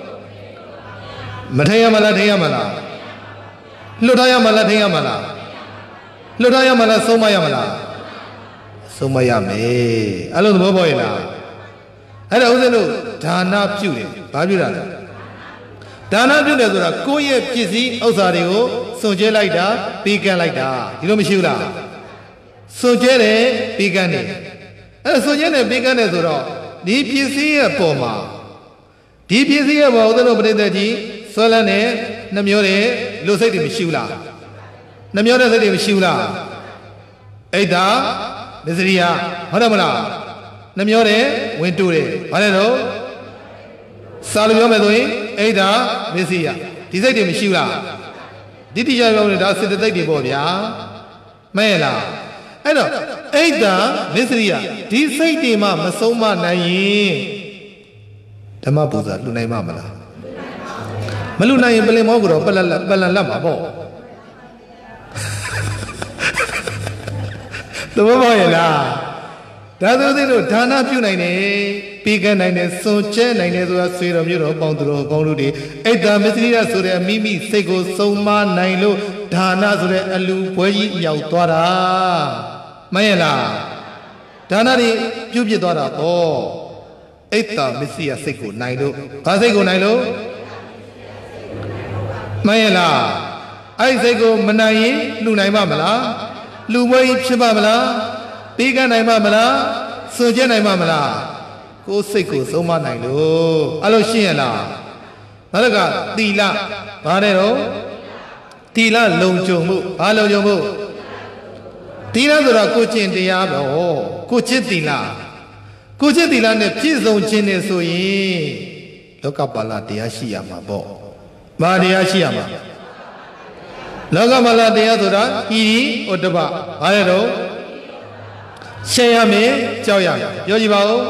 [SPEAKER 1] မထိန်ရမလားထိန်ရမလားလွတ်ထားရမလားထိန်ရမလားလွတ်ထားရမလားဆုံးမရမလားဆုံးမရမယ်အဲ့လိုသဘောပေါက်ရဲ့လားအဲ့ဒါဦးဇင်းတို့ဒါနပြုတယ်ဘာပြုတာလဲဒါနပြုတယ်ဆိုတာကိုယ့်ရဲ့ပစ္စည်းဥစ္စာတွေကိုစွန့်ကြဲလိုက်တာပေးကမ်းလိုက်တာဒီလိုမရှိဘူးလားစွန့်ကြဲတယ်ပေးကမ်းတယ်အဲ့စွန့်ကြဲတယ်ပေးကမ်းတယ်ဆိုတော့ဒီပစ္စည်းရဲ့ပေါ်မှာဒီပစ္စည်းရဲ့ပေါ်ဦးဇင်းတို့ပြိတ္တကြီးဆွဲလန်းတဲ့နှမျိုးတဲ့လူစိတ်တွေမရှိဘူးလားနှမျိုးတဲ့စိတ်တွေမရှိဘူးလားအိတ်တာမစ္စရိယဟုတ်တယ်မလားနှမျိုးတဲ့ဝင်တူတယ်ဘာလဲတော့စာလို့ပြောမယ်ဆိုရင်အိတ်တာမစ္စရိယဒီစိတ်တွေမရှိဘူးလားဒီတိကျပြောလို့ဒါစေတသိက်တွေပေါ့ဗျာမဲလားအဲ့တော့အိတ်တာမစ္စရိယဒီစိတ်တွေမှမဆုံးမနိုင်ရင်ဓမ္မပူဇာလှူနိုင်မှာမလားမလှူနိုင်ရင်ပလင်မောကတော့ပလန်လက်မှာပေါ့သဘောပေါက်ရဲ့လားဒါဆိုသေးလို့ဒါနပြုနိုင်တယ်ပြီးကနိုင်တယ်စွန်ကျဲနိုင်တယ်ဆိုတာဆွေတော်မျိုးတော်ပေါင်းသူတော်ကောင်းတို့တွေအိတ်တာမစ္စရိယဆိုတဲ့မိမိစိတ်ကိုစုံမနိုင်လို့ဒါနဆိုတဲ့အလူပွဲကြီးရောက်သွားတာမှန်ရဲ့လားဒါနတွေပြုပြစ်သွားတာပေါ့အိတ်တာမစ္စရိယစိတ်ကိုနိုင်လို့ဘာစိတ်ကိုနိုင်လို့မှန်ရဲ့လားအဲ့ဒီစိတ်ကိုမနိုင်ရင်လှူနိုင်မှာမလားလူပွဲကြီးဖြစ်ပါမလားပြီးကနိုင်မှာမလားစွန့်ကြဲနိုင်မှာမလားကိုယ်စိတ်ကိုဆုံးမနိုင်လို့အဲ့လိုရှင်းရလားနောက်တစ်ခါသီလဘာလဲတော့သီလလုံခြုံမှုဘာလုံခြုံမှုသီလဆိုတာကိုကျင့်တရားပဲကိုကျင့်သီလကိုကျင့်သီလနဲ့ပြည့်စုံခြင်းနဲ့ဆိုရင်လောကပါဠတရားရှိရမှာပေါ့ဘာတရားရှိရမှာလောကပါဠတရားဆိုတာဤဩတ္တပဘာလဲတော့ရှင်းရမယ်ကြောက်ရမယ်ပြောကြည့်ပါဦး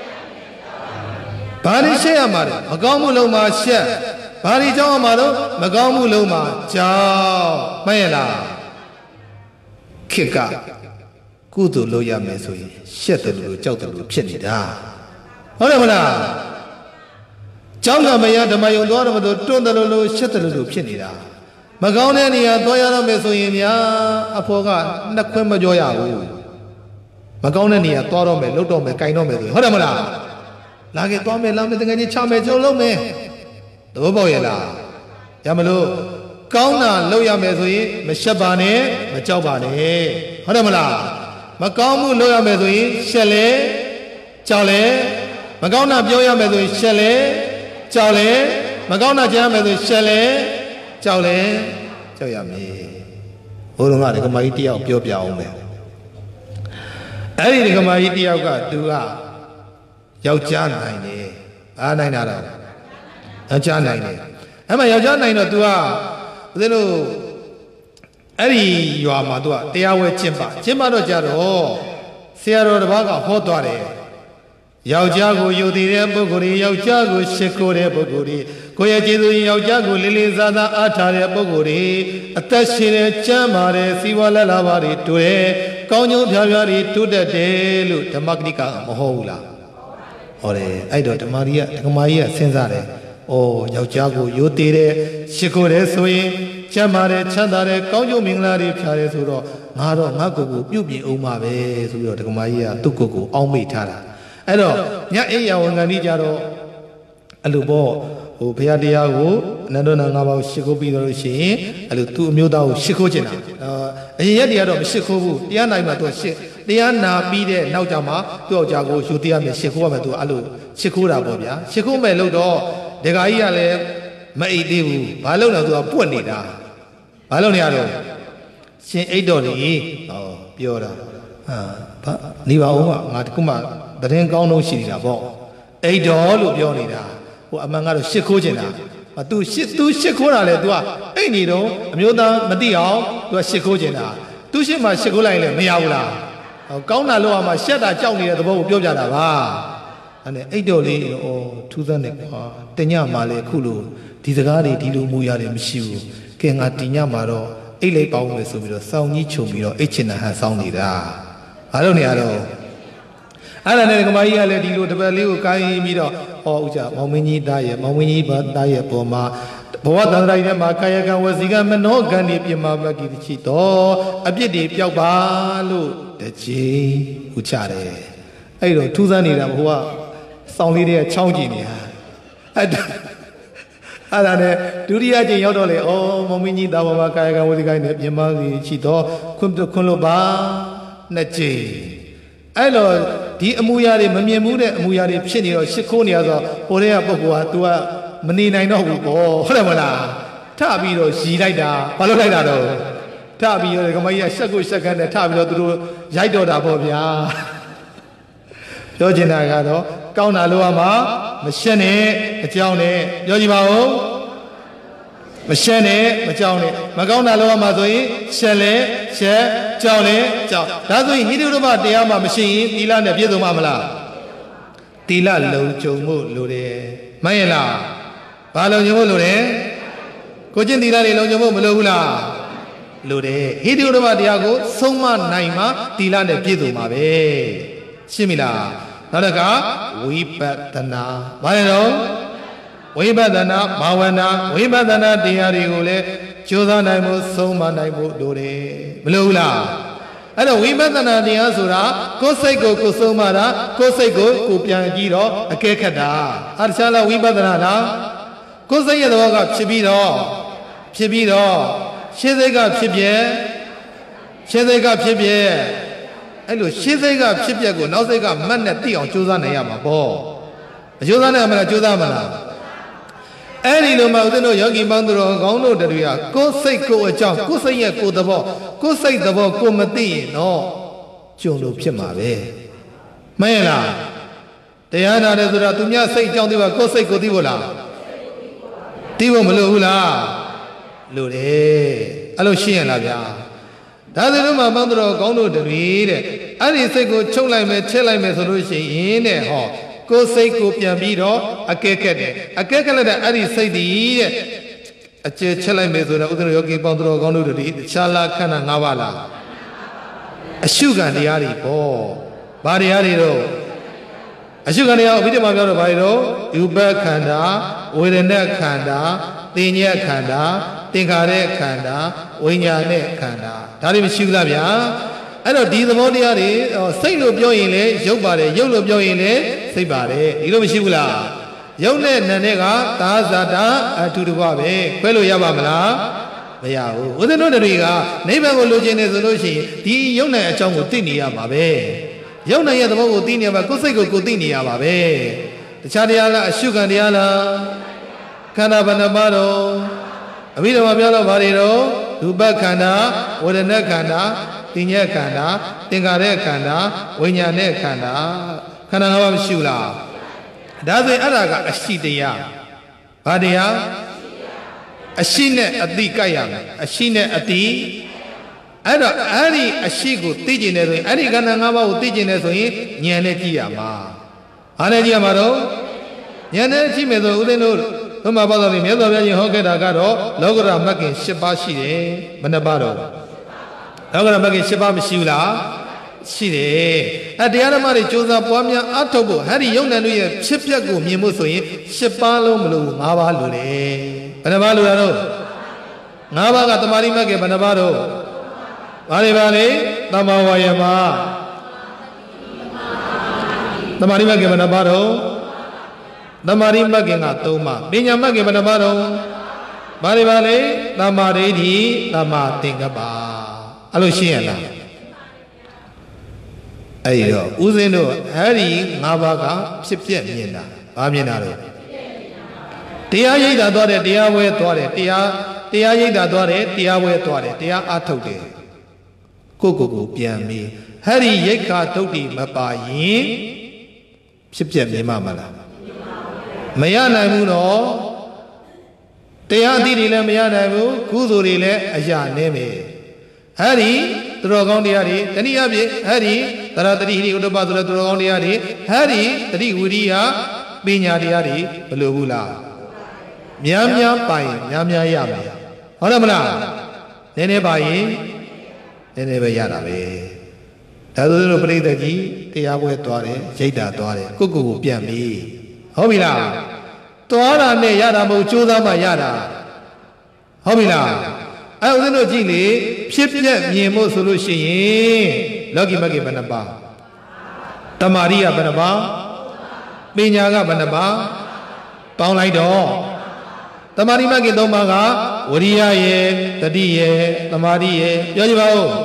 [SPEAKER 1] ဘာတွေရှင်းရမှာလဲမကောင်းမှုလုံးမှာရှက်ဘာတွေကြောက်ရမှာတော့မကောင်းမှုလုံးမှာကြောက်မှန်ရဲ့လားခေတ်ကကုသိုလ်လုပ်ရမယ်ဆိုရင်ရှက်တယ်လို့ကြောက်တယ်လို့ဖြစ်နေတာဟုတ်တယ်မလားကြောင်းကမရဓမ္မယုံသွားတော့မလို့တွန်းတယ်လို့ရှက်တယ်လို့ဖြစ်နေတာမကောင်းတဲ့နေရာသွားရတော့မယ်ဆိုရင်များအဖော်ကနှစ်ခွဲမပြောရဘူးမကောင်းတဲ့နေရာသွားတော့မယ်လှုပ်တော့မယ်ကြိုင်တော့မယ်ဆိုရင်ဟုတ်တယ်မလားလာခဲ့သွားမယ်လာမယ်တကယ်ကြီးချမယ်ကျုံလုံးမယ်သဘောပေါက်ရဲ့လားရမလို့ကောင်းတာလုပ်ရမယ်ဆိုရင်မရှက်ပါနဲ့မကြောက်ပါနဲ့ဟုတ်တယ်မလားမကောင်းမှုလုပ်ရမယ်ဆိုရင်ရှက်လေကြောက်လေမကောင်းတာပြောရမယ်ဆိုရင်ရှက်လေကြောက်လေမကောင်းတာကြားရမယ်ဆိုရင်ရှက်လေကြောက်လေကြောက်ရမယ်ဘိုးတော်ကဒကမာကြီးတယောက်ပြောပြအောင်မယ်အဲ့ဒီဒကမာကြီးတယောက်ကသူကယောက်ျားနိုင်တယ်ဘာနိုင်တာတော့ယောက်ျားနိုင်တယ်အဲ့မှာယောက်ျားနိုင်တော့ तू ကဦးဇင်းတို့အဲ့ဒီရွာမှာ तू ကတရားဝဲကျင့်ပါတော့ကြတော့ဆရာတော်တစ်ပါးကဟောသွားတယ်ယောက်ျားကိုယုံတည်တဲ့ပုဂ္ဂိုလ်တွေယောက်ျားကိုရှ िख ိုးတဲ့ပုဂ္ဂိုလ်တွေကိုယ့်ရဲ့ကျေးဇူးရင်ယောက်ျားကိုလေးလေးစားစားအားထားတဲ့ပုဂ္ဂိုလ်တွေအသက်ရှင်တဲ့ကျမ်းမာတဲ့စီဝါလက်လာပါတွေတွေ့တယ်ကောင်းကျိုးဖြားဖြားတွေတိုးတက်တယ်လို့ဓမ္မဂတိကမဟောဘူးလားဟောတယ်အဲ့တော့ဓမ္မကြီးကစဉ်းစားတယ်ဩယောက်ျားကိုယုံတည်တဲ့ရှ िख ိုးတဲ့ဆိုရင်ကျမ်းမာတဲ့ချမ်းသာတဲ့ကောင်းကျိုးမင်္ဂလာတွေဖြားတယ်ဆိုတော့ငါကိုပြုပြင်အောင်ပါပဲဆိုပြီးတော့ဓမ္မကြီးကသူ့ကိုအောင်းမိထားတာအဲ့တော့ညအိယာဝန်ခံကြီးကြတော့အဲ့လိုပေါ့ဟိုဘုရားတရားကိုအနန္တနာ၅ပါးကိုရှ िख ိုးပြီးတော့လို့ရှိရင်အဲ့လိုသူ့အမျိုးသားကိုရှ िख ိုးချင်တာအရင်ရက်တရားတော့မရှ िख ိုးဘူးတရားနိုင်မှသူကတရားနာပြီးတဲ့နောက်ကြမှာသူ့ယောက်ျားကိုယူတရားမယ်ရှ िख ိုးရမယ်သူအဲ့လိုရှ िख ိုးတာပေါ့ဗျာရှ िख ိုးမယ်လို့တော့ဒကာကြီးကလည်းမအိတ်သေးဘူးဘာလို့လဲသူကပွက်နေတာဘာလို့နေရတော့ရှင်အိတ်တော်လေဟောပြောတာဘာနေပါဦးကငါတခုမှသတင်းကောင်းတော့ရှိနေတာပေါ့အိတ်တော်လို့ပြောနေတာဟိုအမှန်ကတော့ရှ िख ိုးချင်တာသူရှစ်ခိုးတာလေ तू အဲ့နေတော့အမျိုးသားမသိအောင် तू ရှစ်ခိုးကျင်တာသူရှစ်မှာရှစ်ခိုးလိုက်ရင်လည်းမရဘူးလားကောင်းတာလို့မှရှက်တာကြောက်နေတဲ့သဘောကိုပြောပြတာပါအဲ့နဲ့အိတ်တော်လေးထူးဆန်းတယ်ကွာတညမှာလေခုလိုဒီစကားတွေဒီလိုမူရတယ်မရှိဘူးကဲငါဒီညမှာတော့အိတ်လေးပေါင်းမယ်ဆိုပြီးတော့စောင်းကြီးခြုံပြီးတော့အိတ်ချင်တာဟန်စောင်းနေတာဘာလို့နေရတော့အဲ့ဒါနဲ့ကမကြီးကလည်းဒီလိုတပတ်လေးကိုကိုင်းပြီးတော့ဥကြမောင်မင်းကြီးသားရဲ့မောင်မင်းကြီးသားရဲ့ပေါ်မှာဘဝတန်ត្រာਈထဲမှာကာယကံဝစီကံမနောကံဒီပြမပကိတိချီတော့အပြစ်တွေပျောက်ပါလို့တကြီးဥချတယ်အဲ့တော့ထူးဆန်းနေတာဘုရားစောင်းလေးတွေကချောင်းကြည့်နေတာအဲ့ဒါနဲ့ဒုတိယကျင်ရောက်တော့လေမောင်မင်းကြီးသားပေါ်မှာကာယကံဝစီကံနဲ့ပြမပကိတိချီတော့ခွန်းလို့ပါနှစ်ကြိမ်အဲ့တော့ဒီအမူအရာတွေမမြင်မှုတဲ့အမူအရာတွေဖြစ်နေတော့ရှစ်ခိုးနေရဆိုဟိုတဲ့ကပုဂ္ဂိုလ်က तू ကမနေနိုင်တော့ဘူးပေါ့ဟုတ်တယ်မလားထပြီးတော့ရီလိုက်တာဘာလို့လိုက်တာတော့ထပြီးတော့ကမကြီးကရှက်ကိုရှက်ခန်းနဲ့ထပြီးတော့သူတို့ရိုက်တော့တာပေါ့ဗျာပြောချင်တာကတော့ကောင်းတာလို့ရမှာမရှက်နဲ့အကြောင်းနဲ့ပြောကြည့်ပါဦးမရှက်နဲ့မကြောက်နဲ့မကောင်းတာလို့ရမှာဆိုရင်ရှက်လဲရှက်ကြောက်လဲကြောက်ဒါဆိုရင်ဟိတုဒ္ဓမတရားမှာမရှိရင်သီလနဲ့ပြည့်စုံမှာမလားသီလလုံခြုံမှုလိုတယ်မှန်ရဲ့လားဘာလုံခြုံမှုလိုတယ်ကိုကျင့်သီလတွေလုံခြုံမှုမလိုဘူးလားလိုတယ်ဟိတုဒ္ဓမတရားကိုဆုံးမနိုင်မှသီလနဲ့ပြည့်စုံမှာပဲရှင်းပြီလားနောက်တစ်ခါဝိပဿနာဘာလဲတော့ဝိပဿနာဘာဝနာဝိပဿနာတရားတွေကိုလည်းကြိုးစားနိုင်ဖို့ဆုံးမနိုင်ဖို့လိုတယ်မလိုဘူးလားအဲ့တော့ဝိပဿနာတရားဆိုတာကိုယ်စိတ်ကိုကိုယ်ဆုံးမတာကိုယ်စိတ်ကိုကိုယ်ပြန်ကြည့်တော့အကဲခတ်တာအားတခြားလားဝိပဿနာလားကိုယ်စိတ်ရဲ့သဘောကဖြစ်ပြီးတော့ရှင်းစိတ်ကဖြစ်ပြဲအဲ့လိုရှင်းစိတ်ကဖြစ်ပြက်ကိုနောက်စိတ်ကမတ်နဲ့သိအောင်ကြိုးစားနိုင်ရမှာပေါ့မကြိုးစားနိုင်မလားကြိုးစားမလားအဲ့ဒီလိုမှဦးဇင်းတို့ယောဂီပေါင်းသူတော်ကောင်းတို့တွေကကိုယ်စိတ်ကိုအကြောင်းကိုယ်စိတ်ရဲ့ကိုယ်သဘောကိုယ်စိတ်သဘောကိုမသိရင်တော့ကျုံလို့ဖြစ်မှာပဲမှန်ရဲ့လားတရားနာတယ်ဆိုတာသူများစိတ်အကြောင်းသိပါကိုယ်စိတ်ကိုသိဖို့လားသိဖို့မလိုဘူးလားလိုတယ်အဲ့လိုရှင်းရလားဗျာဒါဆိုတော့မှပေါင်းသူတော်ကောင်းတို့တွေတဲ့အဲ့ဒီစိတ်ကိုချုပ်လိုက်မယ်ထည့်လိုက်မယ်ဆိုလို့ရှိရင်တဲ့ကိုယ်စိတ်ကိုပြန်ပြီးတော့အကဲခတ်တယ်အကဲခတ်လိုက်တဲ့အဲ့ဒီစိတ်တည်တဲ့အကျယ်ချက်လိုက်မယ်ဆိုတော့ဥဒ္ဒရယောဂီပေါင်းတော်ကောင်းတို့တွေတခြားလားခန္ဓာ၅ပါးလားအရှုခံတရားတွေပေါ့ဘာတရားတွေတော့အရှုခံတရားအဘိဓမ္မာပြောတော့ဘာတွေတော့ဥပ္ပခန္ဓာဝေဒနာခန္ဓာသင်ညက်ခန္ဓာသင်္ခါရခန္ဓာဝိညာဉ်နဲ့ခန္ဓာဒါတွေမရှိဘူးလားဗျာအဲ့တော့ဒီသဘောတရားတွေစိတ်လို့ပြောရင်လည်းရုပ်ပါတယ်ရုပ်လို့ပြောရင်လည်းစိတ်ပါတယ်ဒီလိုမရှိဘူးလားရုပ်နဲ့နာနဲ့ကသာဇာတာအတူတူပါပဲခွဲလို့ရပါမလားမရဘူးဦးဇင်းတို့တွေကနိဗ္ဗာန်ကိုလိုချင်နေဆိုလို့ရှိရင်ဒီရုပ်နဲ့အကြောင်းကိုသိနေရမှာပဲရုပ်နဲ့ရဲ့သဘောကိုသိနေရမှာကိုယ်စိတ်ကိုသိနေရပါပဲတခြားတရားလားအရှုခံတရားလားခန္ဓာဘယ်နှပါးတော့အဘိဓမ္မာပြောတော့ဘာတွေတော့ရူပခန္ဓာဝေဒနာခန္ဓာသင်ညက်ခန္ဓာသင်္ခါရခန္ဓာဝိညာဉ်နဲ့ခန္ဓာခန္ဓာ၅ပါးမရှိဘူးလားဒါဆိုရင်အဲ့ဒါကအရှိတရားဘာတရားအရှိနဲ့အတိကြိုက်ရမယ်အရှိနဲ့အတိအဲ့တော့အဲ့ဒီအရှိကိုသိကျင်တယ်ဆိုရင်အဲ့ဒီခန္ဓာ၅ပါးကိုသိကျင်တယ်ဆိုရင်ဉာဏ်နဲ့ကြည့်ရမှာဘာနဲ့ကြည့်ရမှာတော့ဉာဏ်နဲ့ကြည့်မယ်ဆိုဦးသိန်းတို့သုံးပါးပေါင်းတော်မြတ်စွာဘုရားရှင်ဟောခဲ့တာကတော့လောကရမဂ်ကင်၈ပါးရှိတယ်ဘယ်နှပါးတော့လောကရမဂ်ကင်၈ပါးမရှိဘူးလားရှိတယ်တရားဓမ္မတွေစ조사ပွားများအထောက်ဖို့ဟာဒီယုံနာတို့ရဲ့ဖြစ်ပျက်ကိုမြင်ဖို့ဆိုရင်၈ပါးလုံးမလို့၅ပါးလိုတယ်ဘယ်နှပါးလိုတာတော့၅ပါးကတမာရိမဂ်ကင်ဘယ်နှပါးတော့ဘာတွေပါလဲတမ္မာဝါယမတမာရိမဂ်ကင်ဘယ်နှပါးတော့တမာရိမဂ်ကင်က၃ပါးပညာမဂ်ကင်ဘယ်နှပါးတော့ဘာတွေပါလဲတမာဒိဋ္ဌိတမာသင်္ကပ္ပအဲ့လိုရှင်းရလားအဲ့တော့ဦးဇင်းတို့အဲ့ဒီ၅ပါးကဖြစ်ပြက်မြင်တာဘာမြင်တာလဲတရားရိပ်တာသွားတယ်တရားဝဲသွားတယ်တရားရိပ်တာသွားတယ်တရားဝဲသွားတယ်တရားအထုတ်တယ်ကိုပြန်ပြီးဟဲ့ဒီရိတ်ခါဒုတ်တိမပါရင်ဖြစ်ပြက်မြင်မှာမလားမရနိုင်ဘူးတော့တရားအသီးတွေလည်းမရနိုင်ဘူးကုသိုလ်တွေလည်းအရာနည်းမယ်အဲ့ဒီသူတော်ကောင်းတရားတွေတနည်းအားဖြင့်အဲ့ဒီသရတတိဟိဥဒ္ဓပဆိုတဲ့သူတော်ကောင်းတရားတွေအဲ့ဒီတတိဝိရိယပညာတရားတွေဘယ်လိုဘူးလားများများပိုင်များများရမယ်ဟုတ်တယ်မလားနည်းနည်းပါရင်နည်းနည်းပဲရတာပဲဒါဆိုလို့ပြိဿကြီးတရားပွဲသွားတယ်ရိတ်တာသွားတယ်ကိုကိုကိုပြန်ပြီဟုတ်ပြီလားသွားတာနဲ့ရတာမဟုတ်ကြိုးစားမှရတာဟုတ်ပြီလားအဲ့ဦးဇင်းတို့ကြည့်လေဖြစ်ပြက်မြင်ဖို့ဆိုလို့ရှိရင်လောကီမဂ္ဂင်ဘယ်နှပါတမာရိယဘယ်နှပါပညာကဘယ်နှပါပေါင်းလိုက်တော့တမာရိမဂ္ဂင်၃ပါးကဝရိယရဲ့တတိရဲ့တမာရိရဲ့ပြောကြပါဦး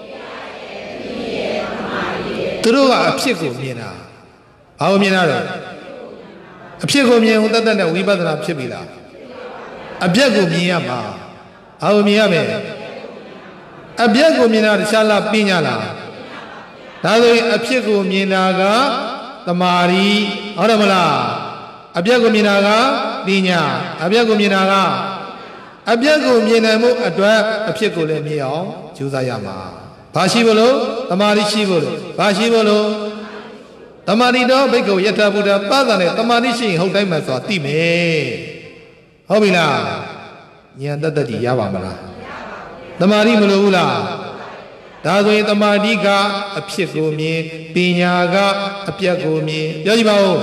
[SPEAKER 1] သူတို့ကအဖြစ်ကိုမြင်တာဘာကိုမြင်တာတော့အဖြစ်ကိုမြင်ဦးတတ်တဲ့ဝိပဿနာဖြစ်ပြီလားအပြက်ကိုမြင်ရမှာဘာကိုမြင်ရမလဲအပြက်ကိုမြင်တာတခြားလားပညာလားဒါဆိုရင်အဖြစ်ကိုမြင်တာကတမာရီဟုတ်တယ်မလားအပြက်ကိုမြင်တာကပညာအပြက်ကိုမြင်တာကအပြက်ကိုမြင်နိုင်မှုအတွက်အဖြစ်ကိုလည်းမြင်အောင်ကြိုးစားရမှာဘာရှိဖို့လို့တမာရီရှိဖို့လို့ဘာရှိဖို့လို့တမာရီတော့ဘိက္ခုယထာဘုဒ္ဓပသနဲ့တမာရီရှိရင်ဟုတ်တိုင်းမှဆိုတာသိမယ်ဟုတ်ပြီလားဉာဏ်တတ်တည်းရပါမလားတမာရီမလိုဘူးလားဒါဆိုရင်တမာတိကအဖြစ်ကိုမြင်ပညာကအပြက်ကိုမြင်ပြောကြည့်ပါဦး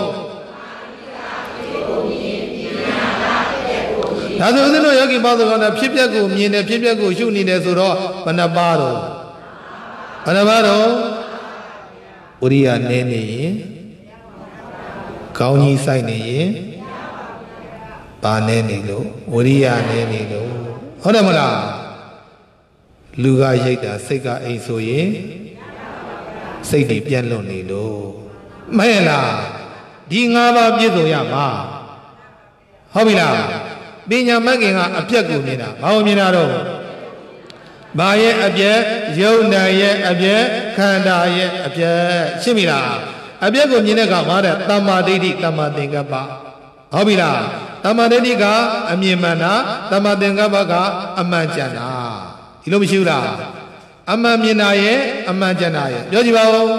[SPEAKER 1] ဒါဆိုဦးဇင်းတို့ယောဂီပေါင်းစုံကဖြစ်ပျက်ကိုမြင်တယ်ဖြစ်ပျက်ကိုရှုနေတယ်ဆိုတော့ဘယ်နှပါတော့ဘယ်နှပါတော့ဝိရိယနည်းနေရင်ကောင်းကြီးစိုက်နေရင်ဘာနည်းနေလို့ဝိရိယနည်းနေလို့ဟုတ်တယ်မလားလူကရိတ်တာစိတ်ကအိမ်ဆိုရင်စိတ်တွေပြန့်လွတ်နေလို့မဟုတ်လားဒီ၅ပါးပြည့်စုံရမှာဟုတ်ပြီလားပညာမဂ္ဂင်ကအပြက်ကိုမြင်တာဘာကိုမြင်တာတော့ဘာရဲ့အပြက်ယုံနာရဲ့အပြက်ခန္ဓာရဲ့အပြက်ရှင်းပြီလားအပြက်ကိုမြင်တဲ့အခါမှာတဲ့တမ္မာဒိဋ္ဌိတမ္မာသင်္ကပ္ပဟုတ်ပြီလားတမ္မာဒိဋ္ဌိကအမြင်မှန်တာတမ္မာသင်္ကပ္ပကအမှန်ကျန်တာဒီလိုမရှိဘူးလားအမှန်မြင်တာရဲ့အမှန်ကျန်တာရဲ့ပြောကြည့်ပါဦး